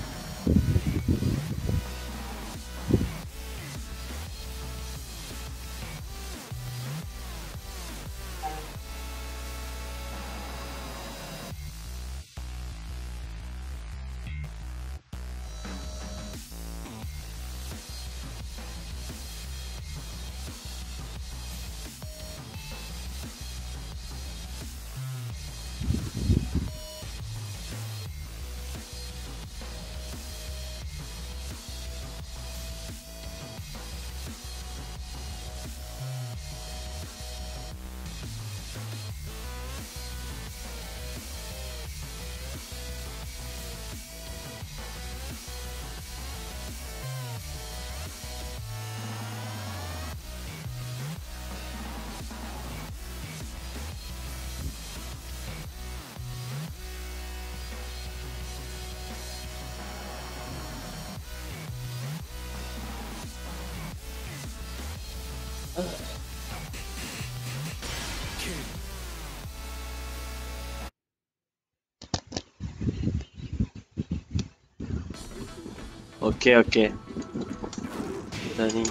Speaker 2: Okay, okay. Learning.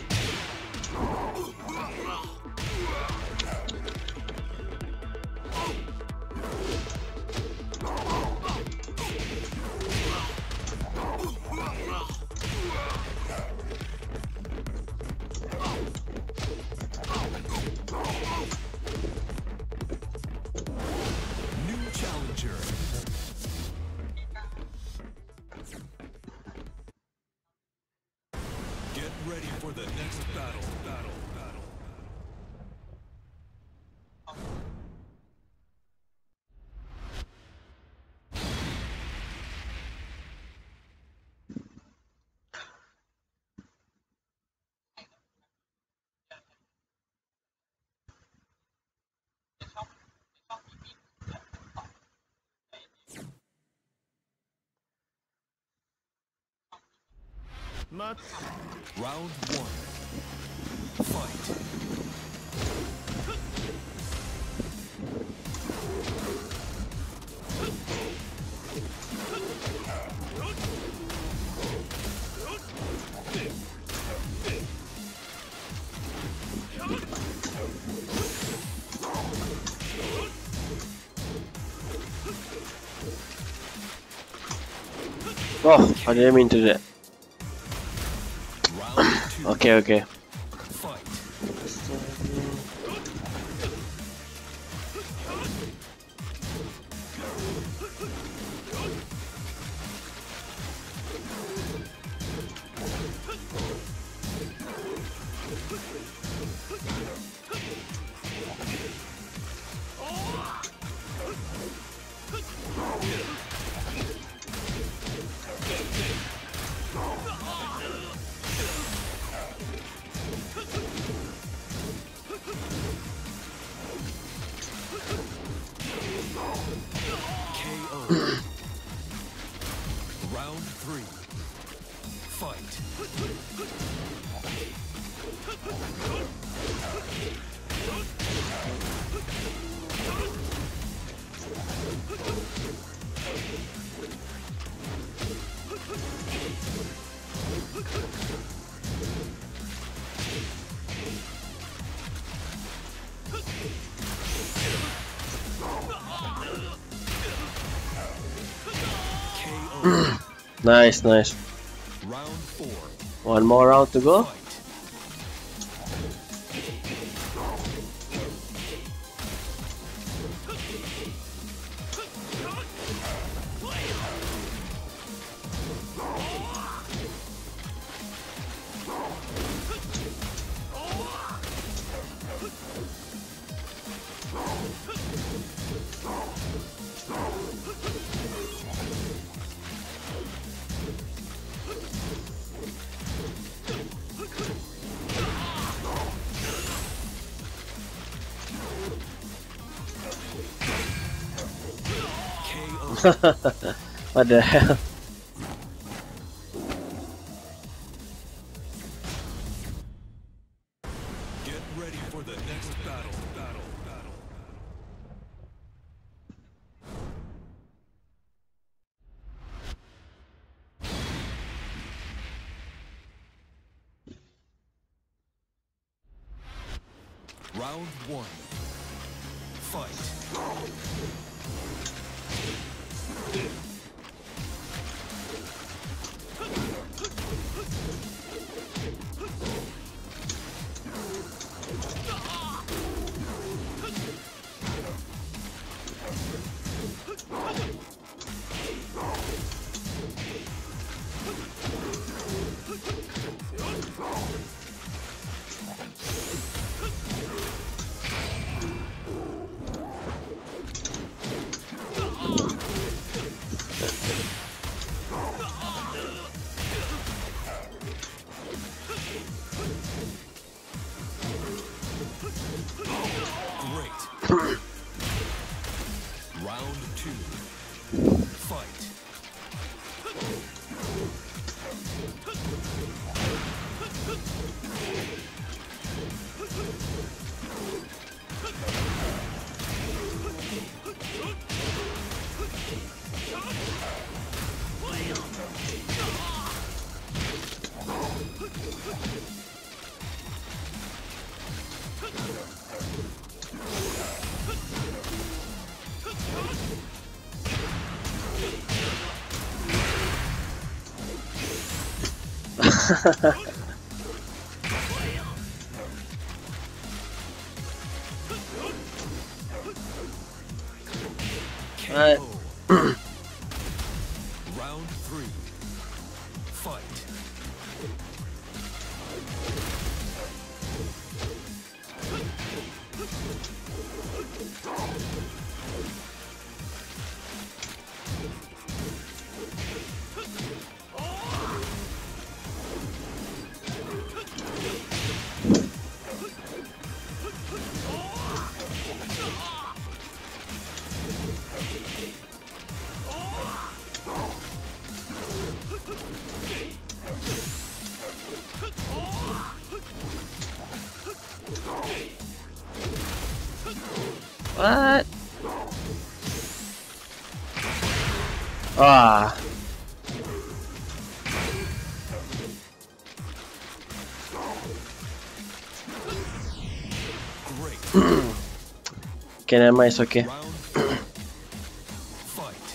Speaker 3: New challenger. Get ready for the next battle. Battle. Battle. Round one. Fight.
Speaker 2: Oh, I didn't mean to do that.
Speaker 3: Round two.
Speaker 2: Okay, okay.
Speaker 3: Fight. K O. Round three. Fight. K O.
Speaker 2: Nice, nice.
Speaker 3: Round four.
Speaker 2: One more round to go.
Speaker 3: Fight. K O.
Speaker 2: What the hell?
Speaker 3: Get ready for the next battle. Battle. Battle. Round one. Fight. Great. Round two. Fight.
Speaker 2: Alright.
Speaker 3: Round three. Fight.
Speaker 2: What? Ah. Okay, never mind, it's okay.
Speaker 3: Round fight.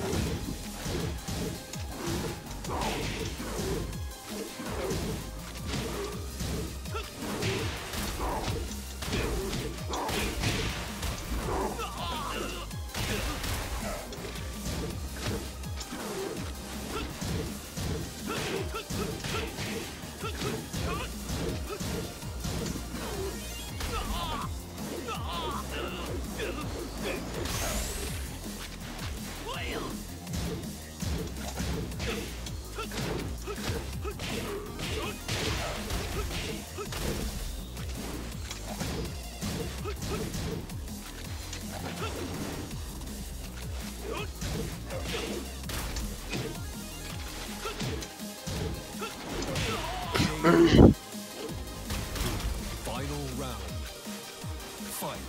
Speaker 3: Final round. Fight.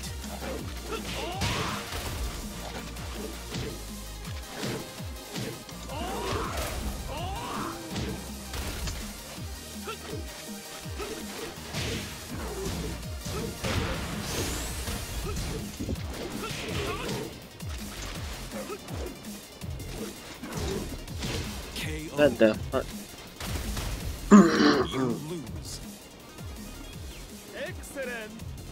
Speaker 3: K O.
Speaker 2: What the fuck?
Speaker 3: You lose.
Speaker 1: Excellent.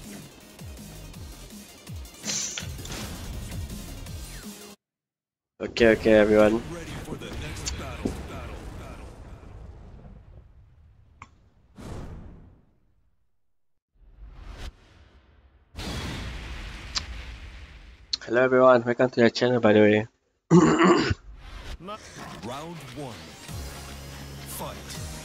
Speaker 2: Okay, okay, everyone.
Speaker 3: Ready for the next battle. Battle. Battle.
Speaker 2: Hello, everyone. Welcome to the channel, by the way.
Speaker 3: Round one. Fight.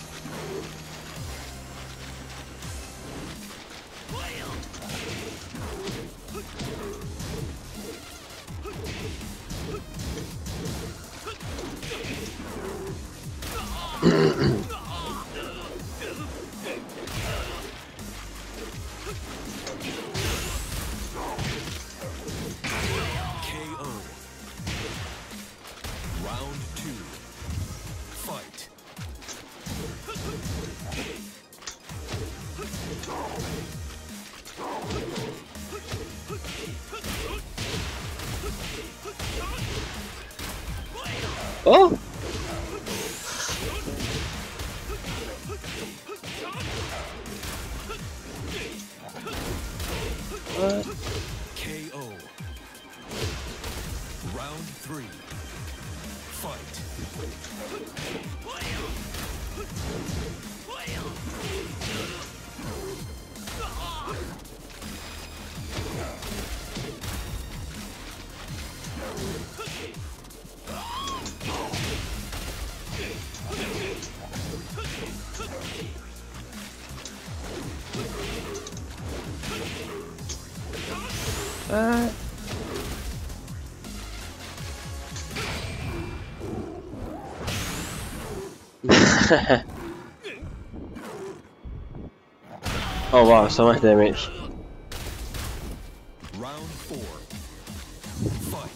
Speaker 3: K O. Round two. Fight.
Speaker 2: Oh! What?
Speaker 3: K O. Round three. Fight.
Speaker 2: What? Oh wow, so much damage.
Speaker 3: Round four. Fight.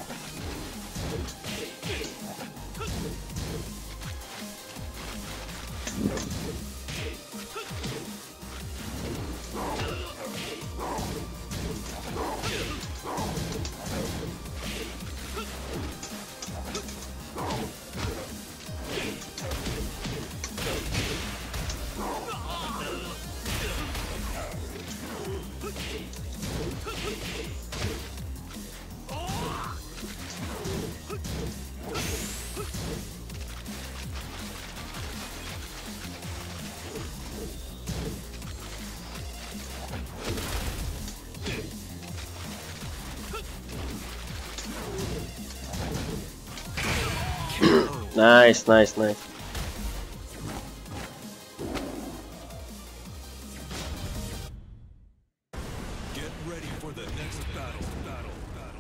Speaker 2: Nice, nice, nice.
Speaker 3: Get ready for the next battle. Battle. Battle.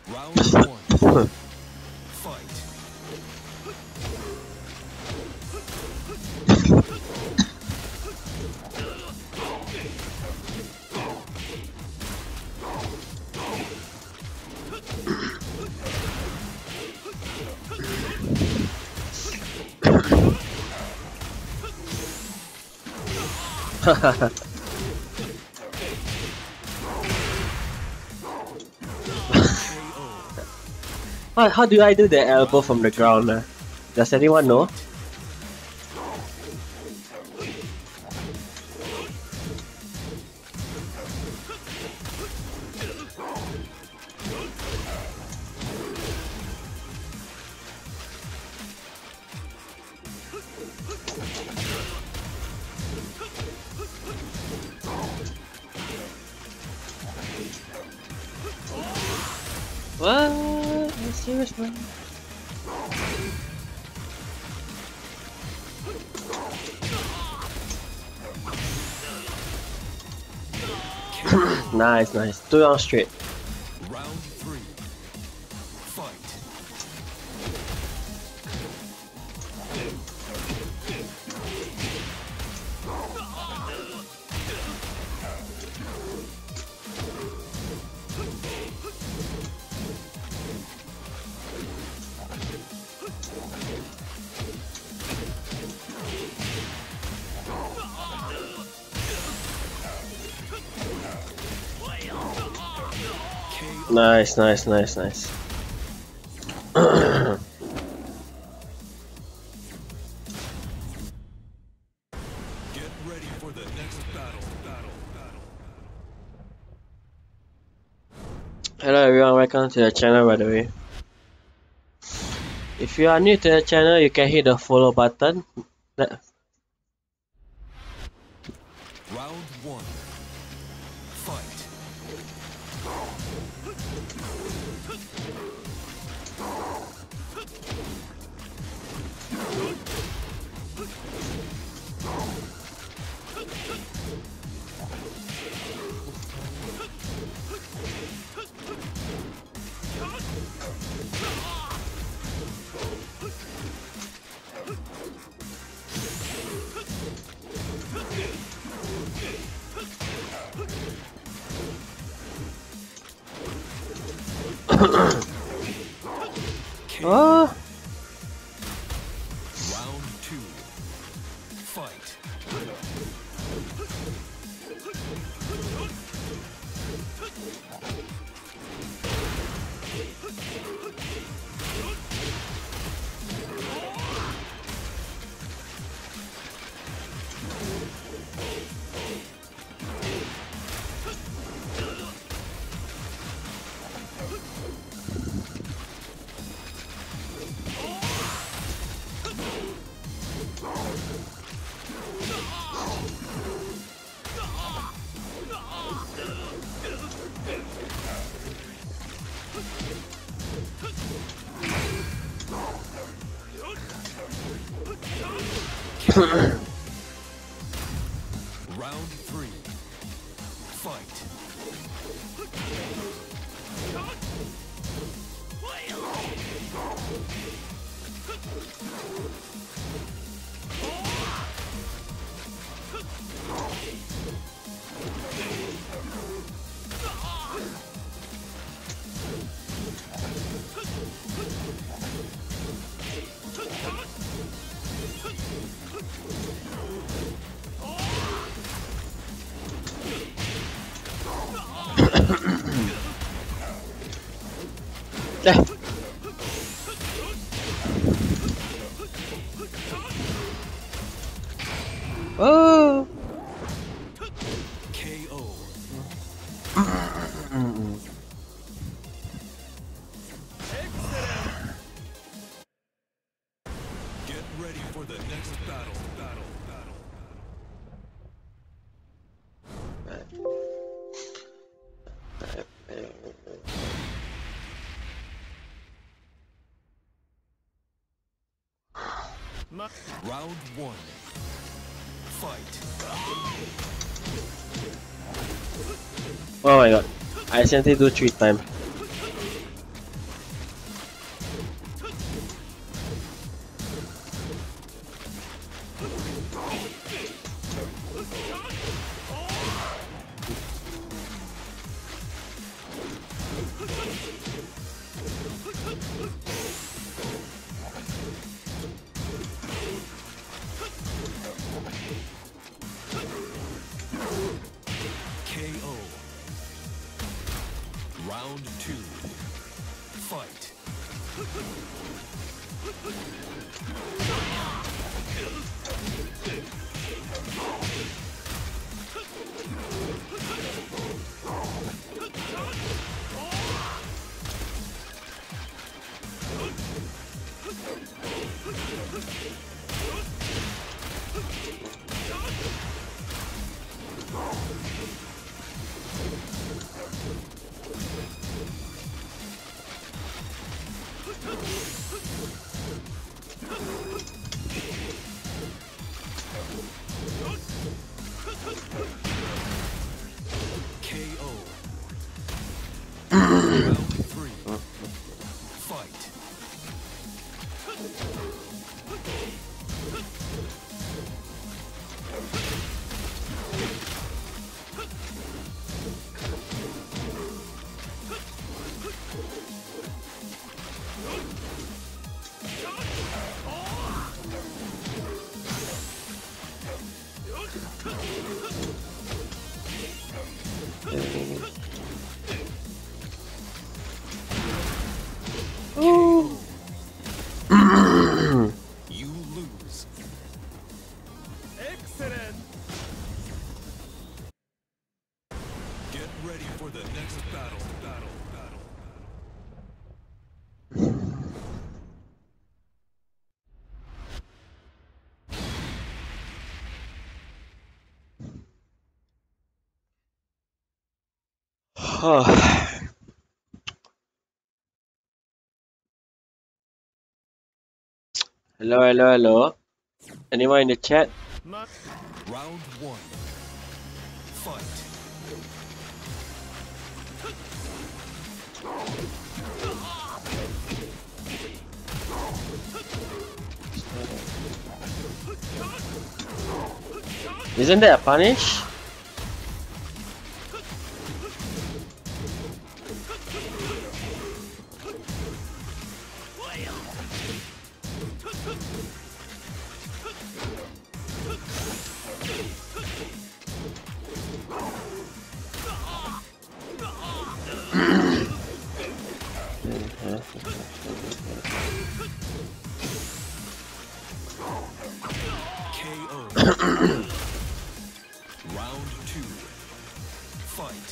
Speaker 3: Round one. Fight.
Speaker 2: how, how do I do the elbow from the ground? Uh? Does anyone know? What? Are you serious, man? Nice, nice. Two rounds straight.
Speaker 3: Round three. Fight.
Speaker 2: Nice, nice, nice, nice.
Speaker 3: Get ready for the next battle. Battle. Battle.
Speaker 2: Hello everyone, welcome to the channel by the way. If you are new to the channel, you can hit the follow button. That-
Speaker 3: Round one. Fight.
Speaker 2: Oh,
Speaker 3: Round two. Fight. Round three. Fight.
Speaker 2: yeah. Oh.
Speaker 3: K O. Get ready for the next battle. Battle. Battle. Round one. Fight.
Speaker 2: Oh my god. I accidentally do three times.
Speaker 3: Fight. K O. Round three. Fight. You lose.
Speaker 1: Excellent.
Speaker 3: Get ready for the next battle. Battle. Battle.
Speaker 2: Hello, hello, hello. Anyone in the chat?
Speaker 3: Round one. Fight.
Speaker 2: Isn't that a punish?
Speaker 3: K O. Round two. Fight.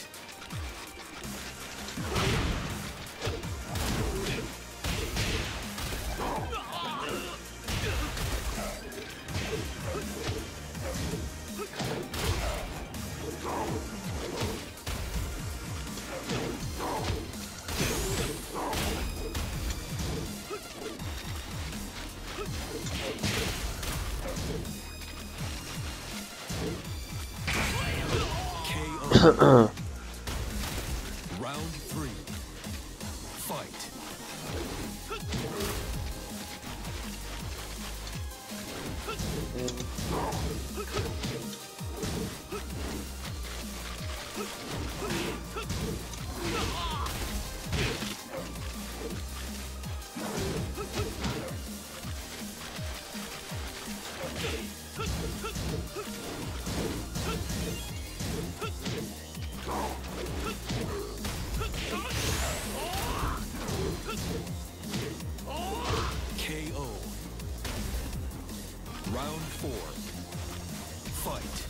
Speaker 3: K O. Round three. Fight. K O. Round four. Fight.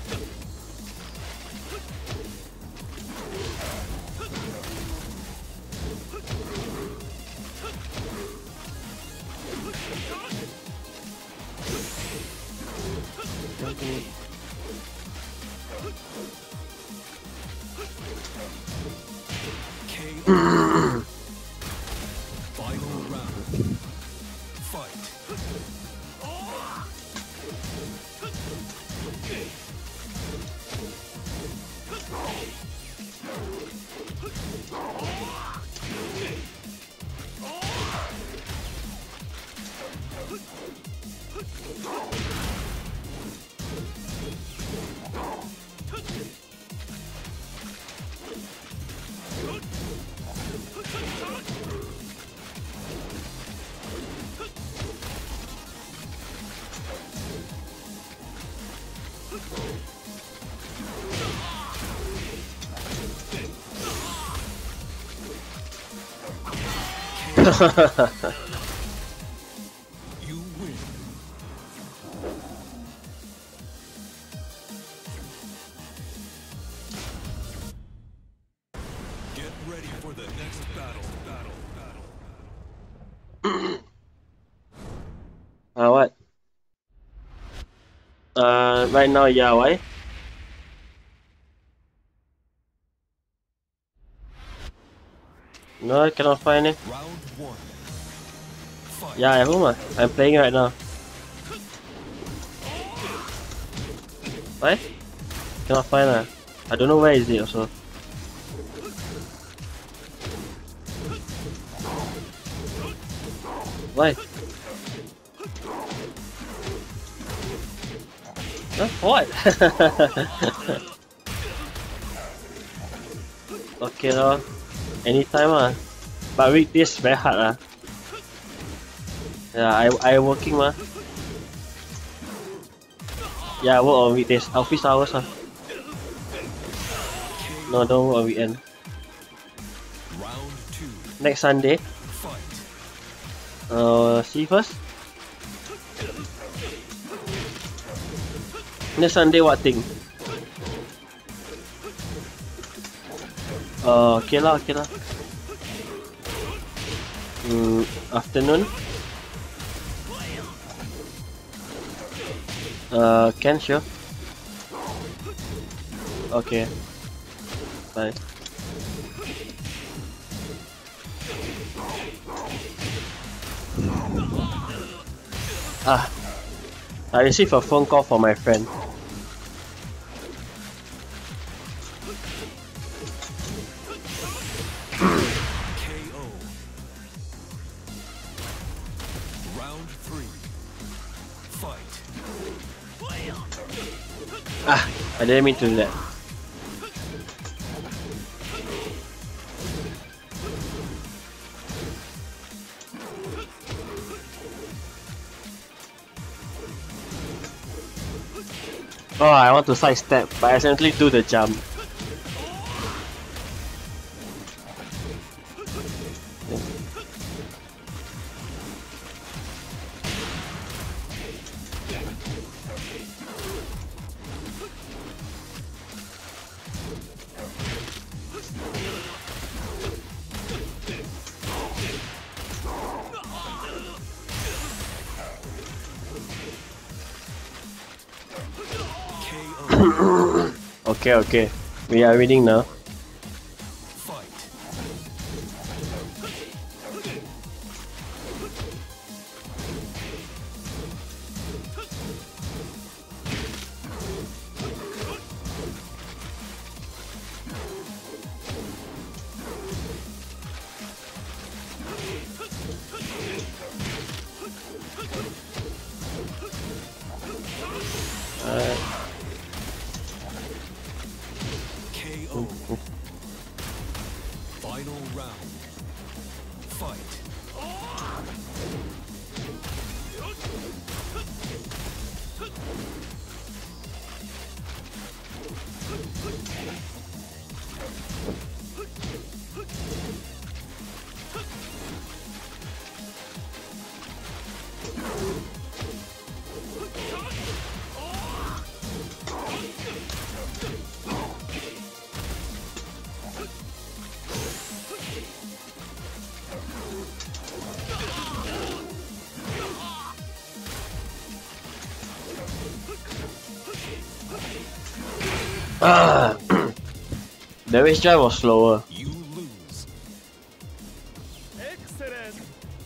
Speaker 3: K O. Final round. Fight. You win. Get ready for the next battle. Battle. Battle.
Speaker 2: Uh, what? Uh, right now, yeah, why? No, I cannot find it.
Speaker 3: Round one. Fight.
Speaker 2: Yeah, at home. ah. I'm playing right now. Why? Cannot find it. I don't know where is it also. Why? Huh? What? Okay lor. Anytime ah. But weekdays very hard ah. Yeah, I I working mah. Yeah, I work on weekdays. Office hours ah. No, don't work on weekend.
Speaker 3: Round two.
Speaker 2: Next Sunday.
Speaker 3: Fight.
Speaker 2: Uh, see first. Next Sunday what thing? Uh, okay lah, okay lah. Hmm, afternoon. Uh, can sure. Okay. Bye. Ah, I received a phone call from my friend.
Speaker 3: K O. Round three. Fight.
Speaker 2: Ah, I didn't mean to do that. Oh, I want to sidestep, but I accidentally do the jump.
Speaker 3: K O.
Speaker 2: Okay, okay. We are winning now.
Speaker 3: Fight.
Speaker 2: Uh,
Speaker 3: K O. Final round. Fight.
Speaker 2: ah, the race drive was slower.
Speaker 3: You lose.
Speaker 1: Excellent.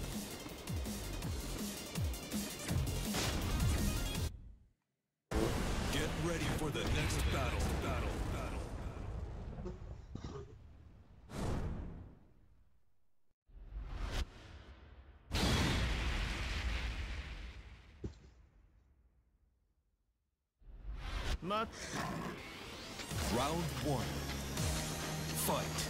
Speaker 3: Get ready for the next battle. Battle. Battle.
Speaker 1: Match.
Speaker 3: Round one. Fight.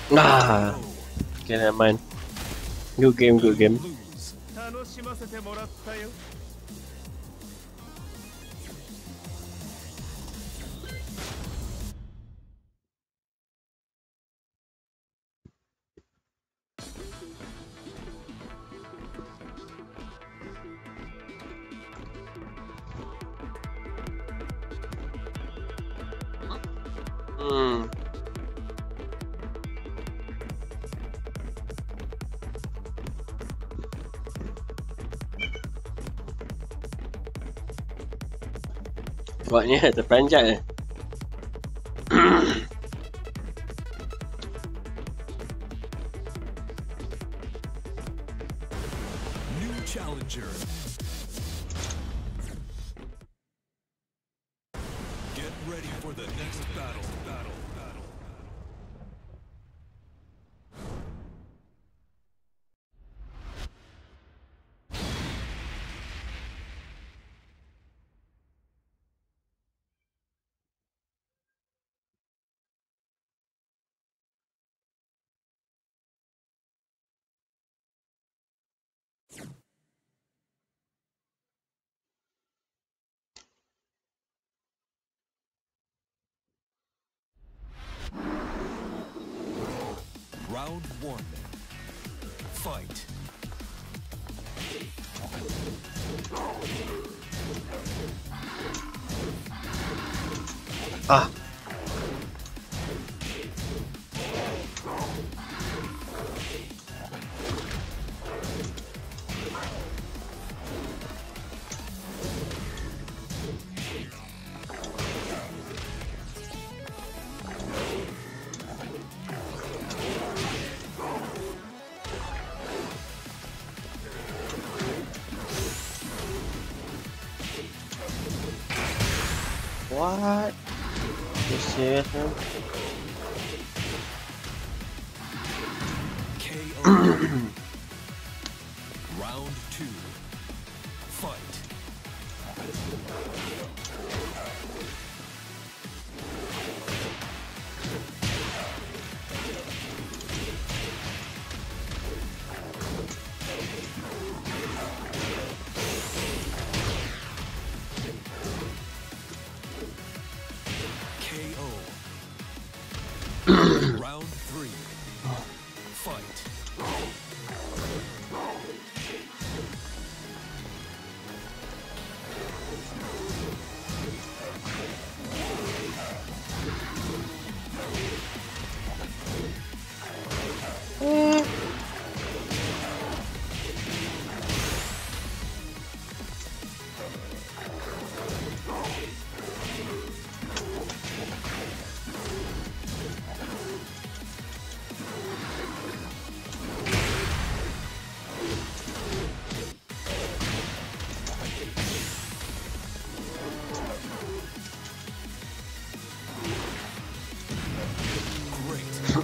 Speaker 2: Ah, okay, never mind. Good game, good game.
Speaker 3: Lose.
Speaker 1: 楽しませてもらったよ。
Speaker 2: Hmm. Buatnya terperanjat eh.
Speaker 3: New challenger. Get ready for the next battle. Battle. Battle. Round one. Fight.
Speaker 2: Ah. What? You serious, man?
Speaker 3: K O. Round two. Fight. K O. Round three. Fight. Great.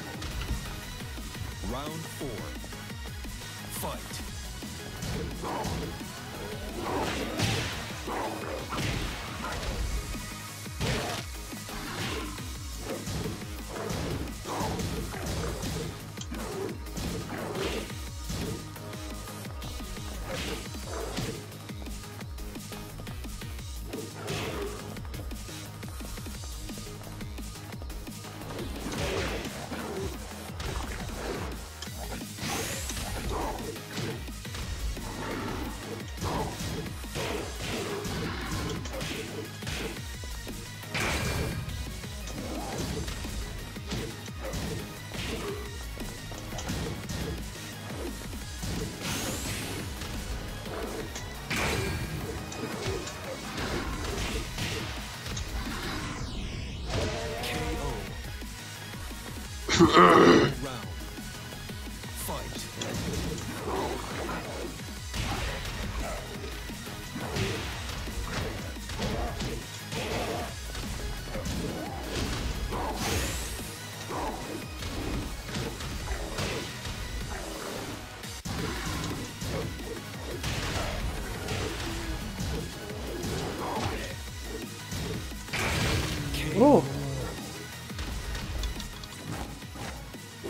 Speaker 3: Round four. Fight. K O. Round. Fight. K O.
Speaker 2: Oh.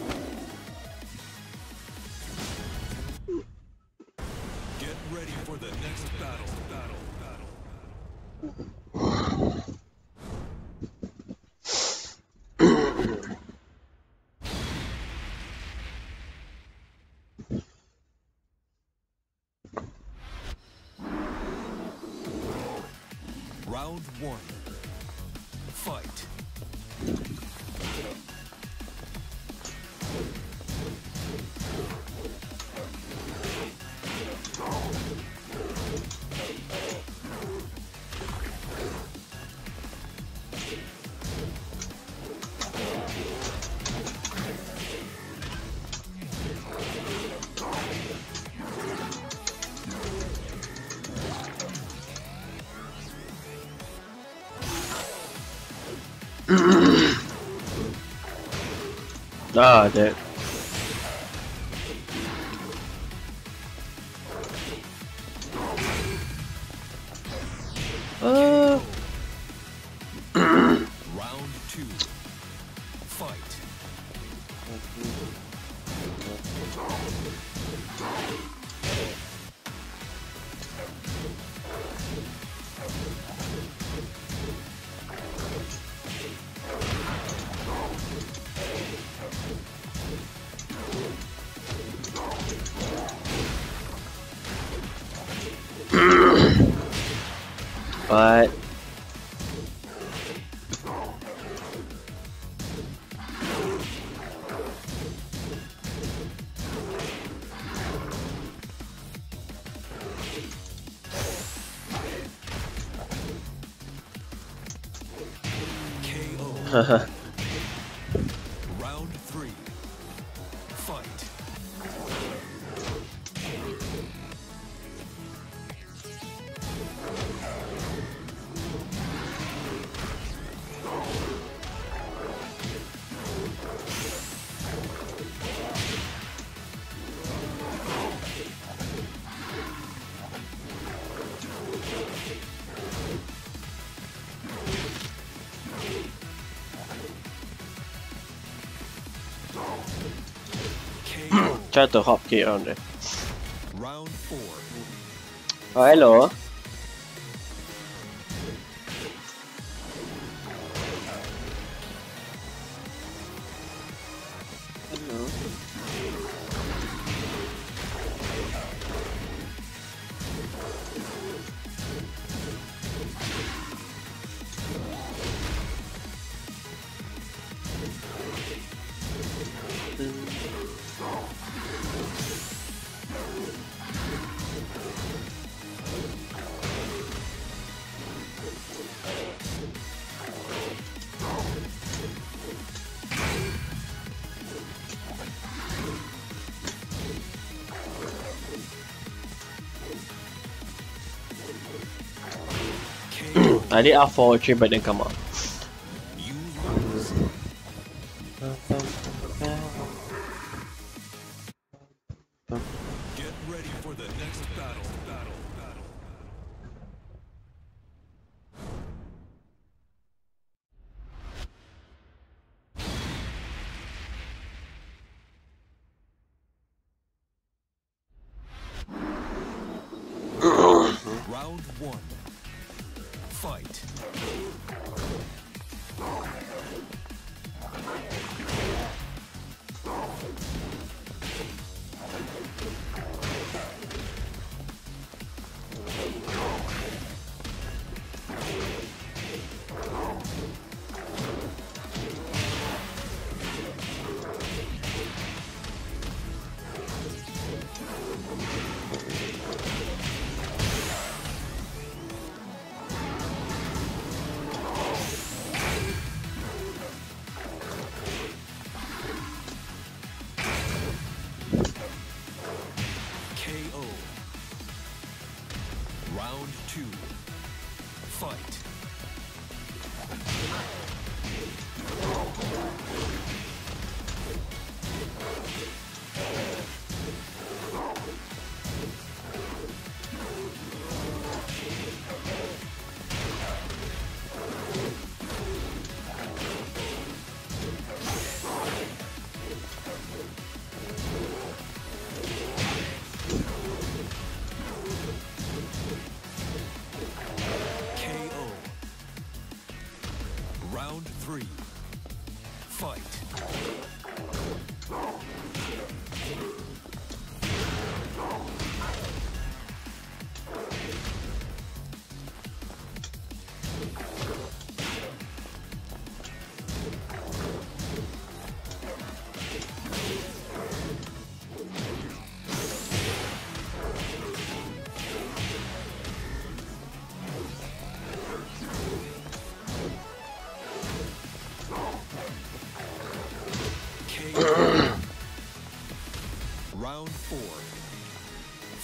Speaker 3: Round one. Fight.
Speaker 2: Ah, that. Uh.
Speaker 3: Round two. Fight.
Speaker 2: What?
Speaker 3: K O. Round three. Fight. K O.
Speaker 2: Try to hop kick around there.
Speaker 3: Round four.
Speaker 2: Oh, hello. I did R four three but then come out.
Speaker 3: You lose. Get ready for the next battle. Battle. Battle. Round one. Fight. K O. Round two. Fight. K O. Round three. Fight.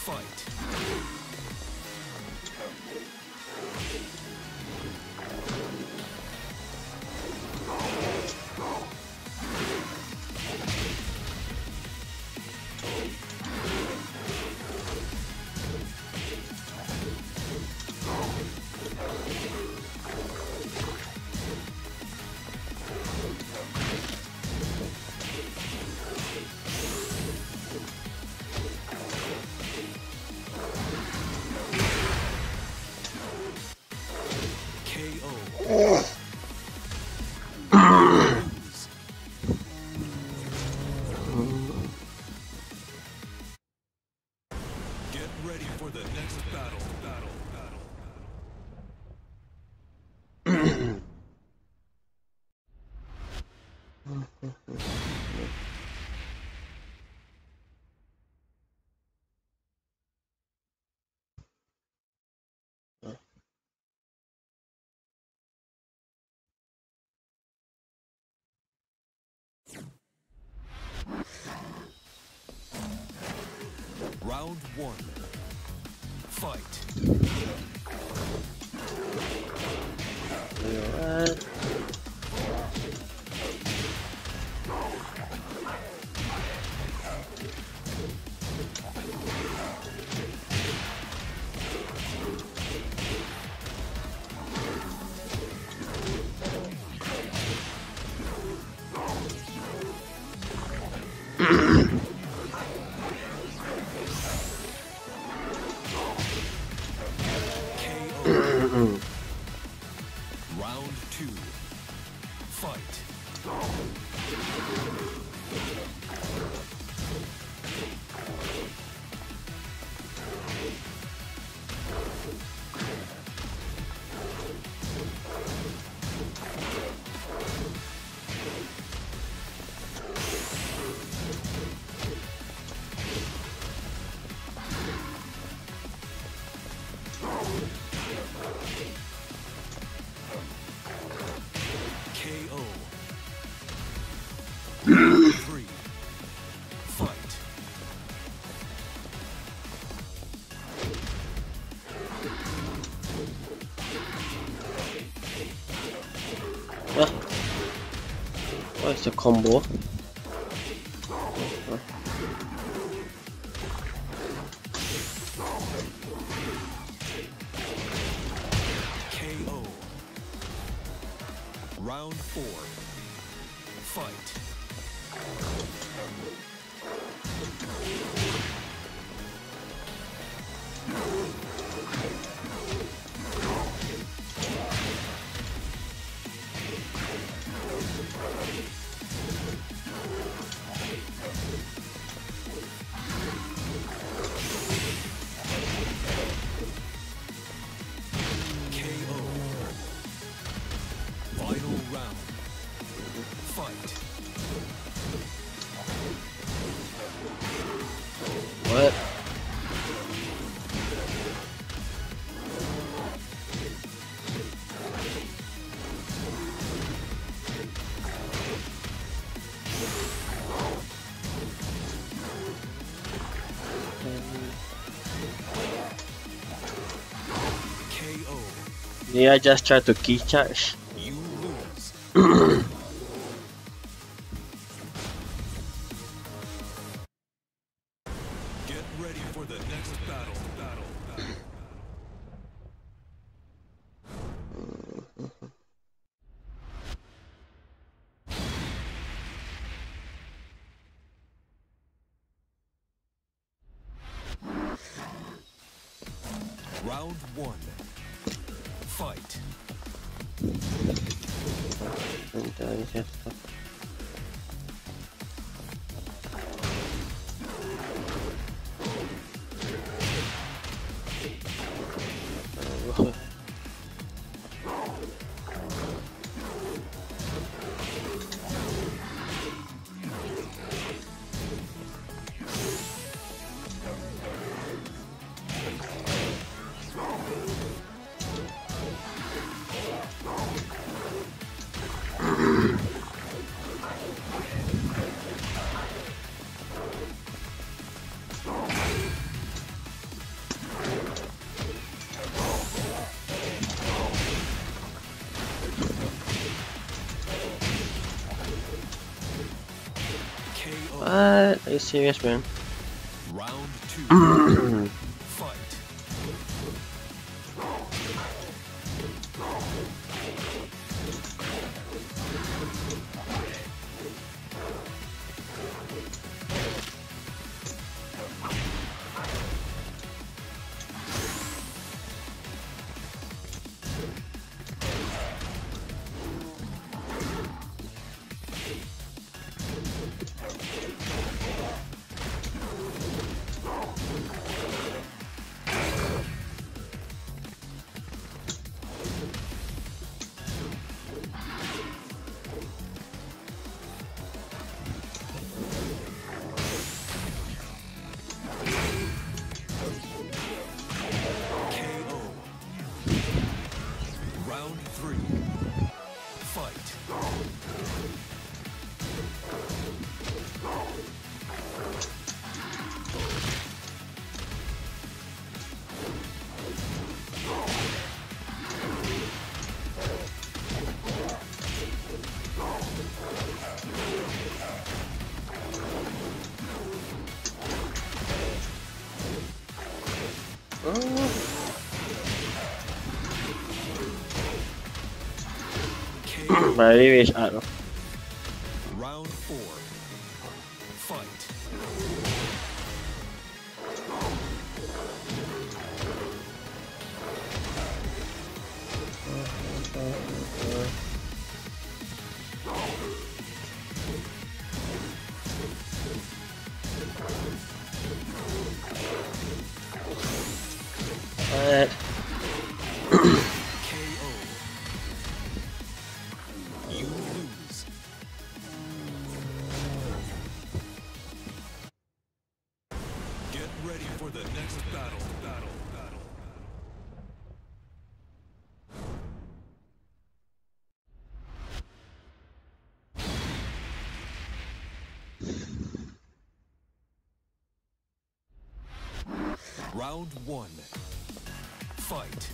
Speaker 3: Fight. Get ready for the next battle. Battle. Battle. Round one. Fight.
Speaker 2: Alright.
Speaker 3: Round two. Fight. K O. Three. Fight.
Speaker 2: Ah. What's the combo?
Speaker 3: K O. Round four. Fight. K O. Final round. Fight.
Speaker 2: What?
Speaker 3: K O.
Speaker 2: Yeah, I just try to key charge.
Speaker 3: You lose. Get ready for the next battle. Battle. Battle. Round one. Fight.
Speaker 2: What? Are you serious, man?
Speaker 3: Round two. Fight. Round three. Fight.
Speaker 2: But I really wish art.
Speaker 3: Round four. Fight.
Speaker 2: What?
Speaker 3: K O. You lose. Get ready for the next battle. Battle. Battle. Round one. Fight.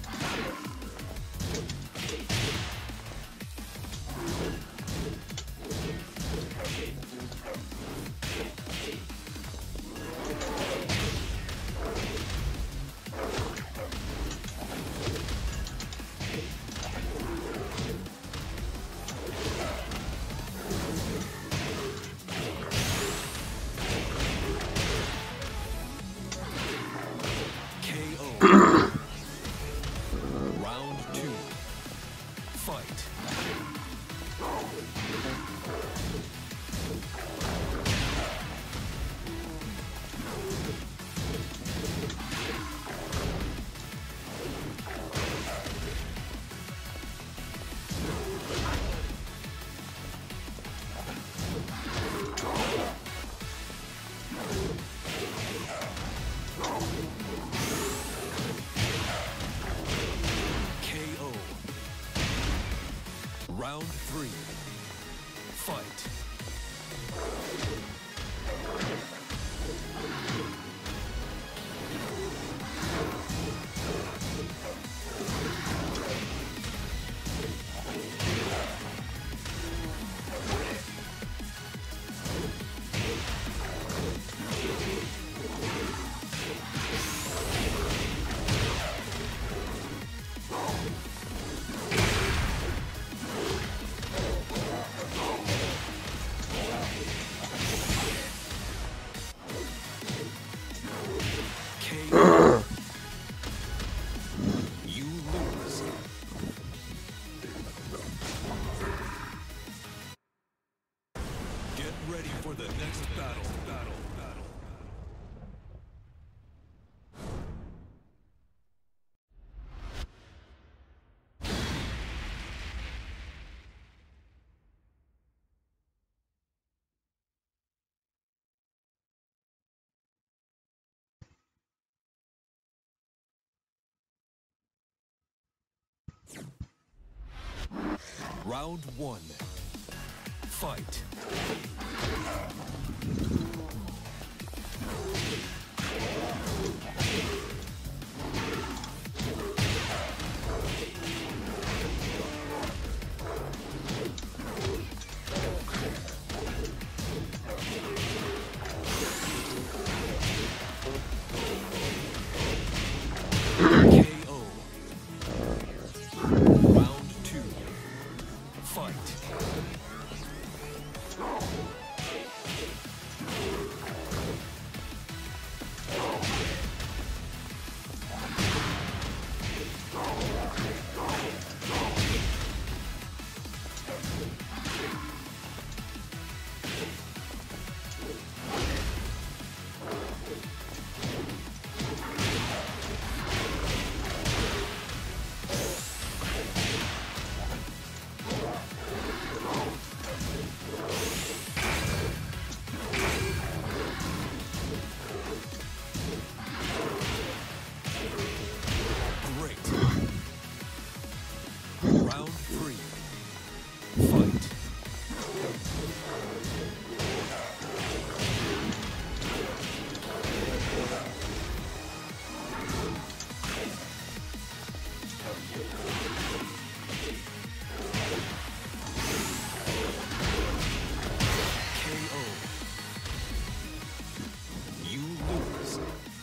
Speaker 3: K O. Round two. Fight. K O. Round three. Fight. K O. You lose. Get ready for the next battle. Battle. Battle. Round one. Fight. Fight. Round three. Fight. K O. You lose.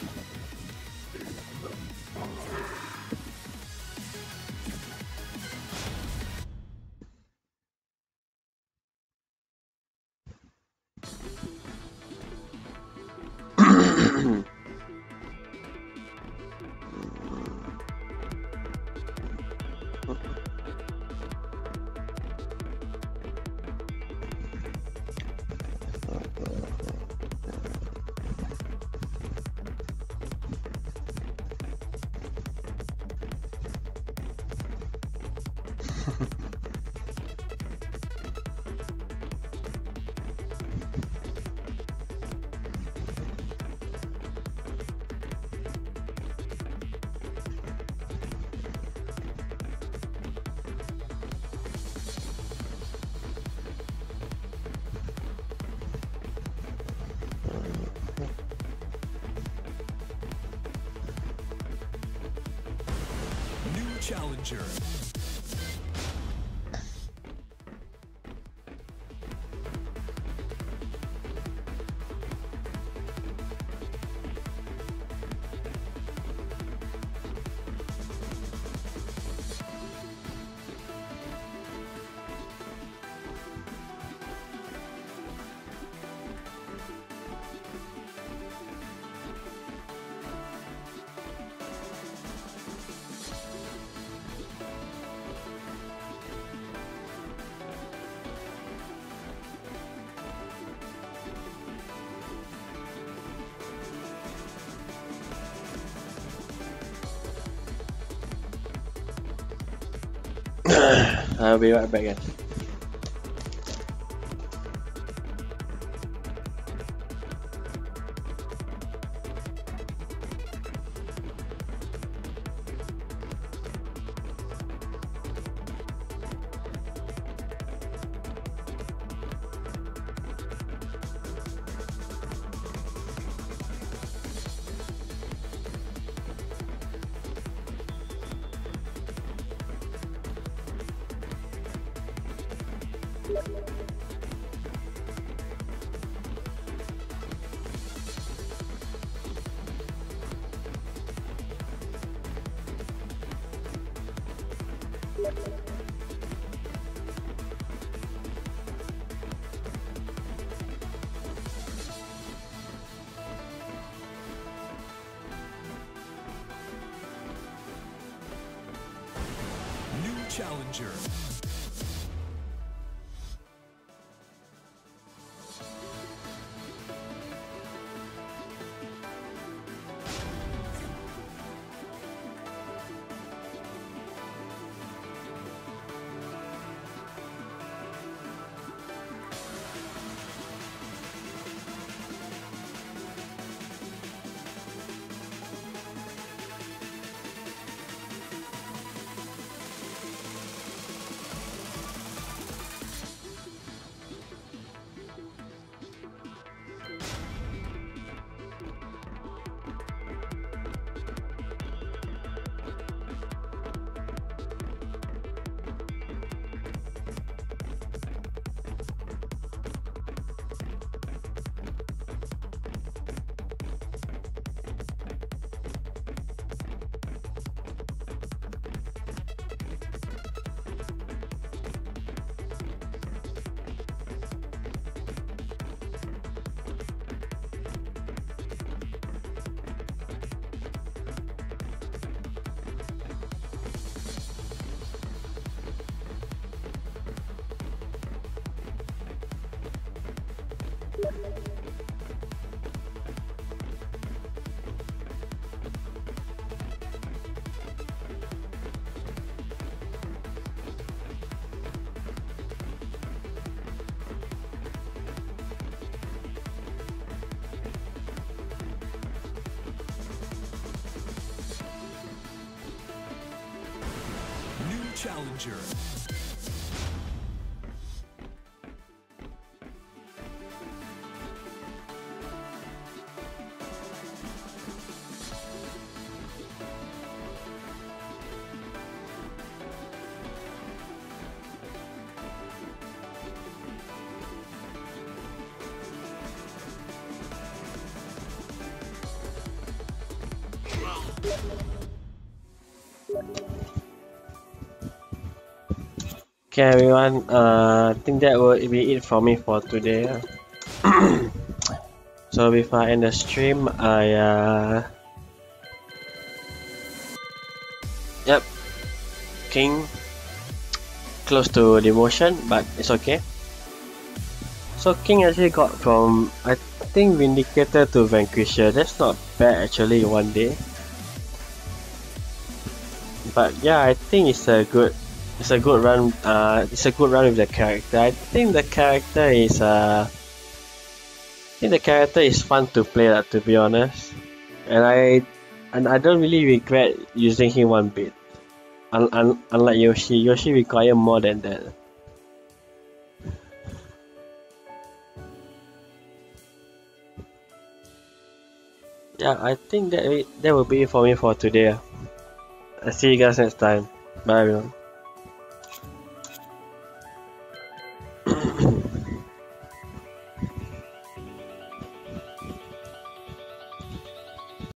Speaker 3: New challenger.
Speaker 2: I'll be right back, guys.
Speaker 3: New challenger. New challenger.
Speaker 2: Okay everyone, uh, I think that will be it for me for today. So before I end the stream, I uh, yep, King close to demotion, but it's okay. So King actually got from I think Vindicator to Vanquisher. That's not bad actually in one day. But yeah, I think it's a good it's a good run uh it's a good run with the character. I think the character is uh I think the character is fun to play, uh, to be honest. And I and I don't really regret using him one bit. Un un unlike Yoshi. Yoshi require more than that. Yeah, I think that it, that will be it for me for today. I'll see you guys next time. Bye everyone.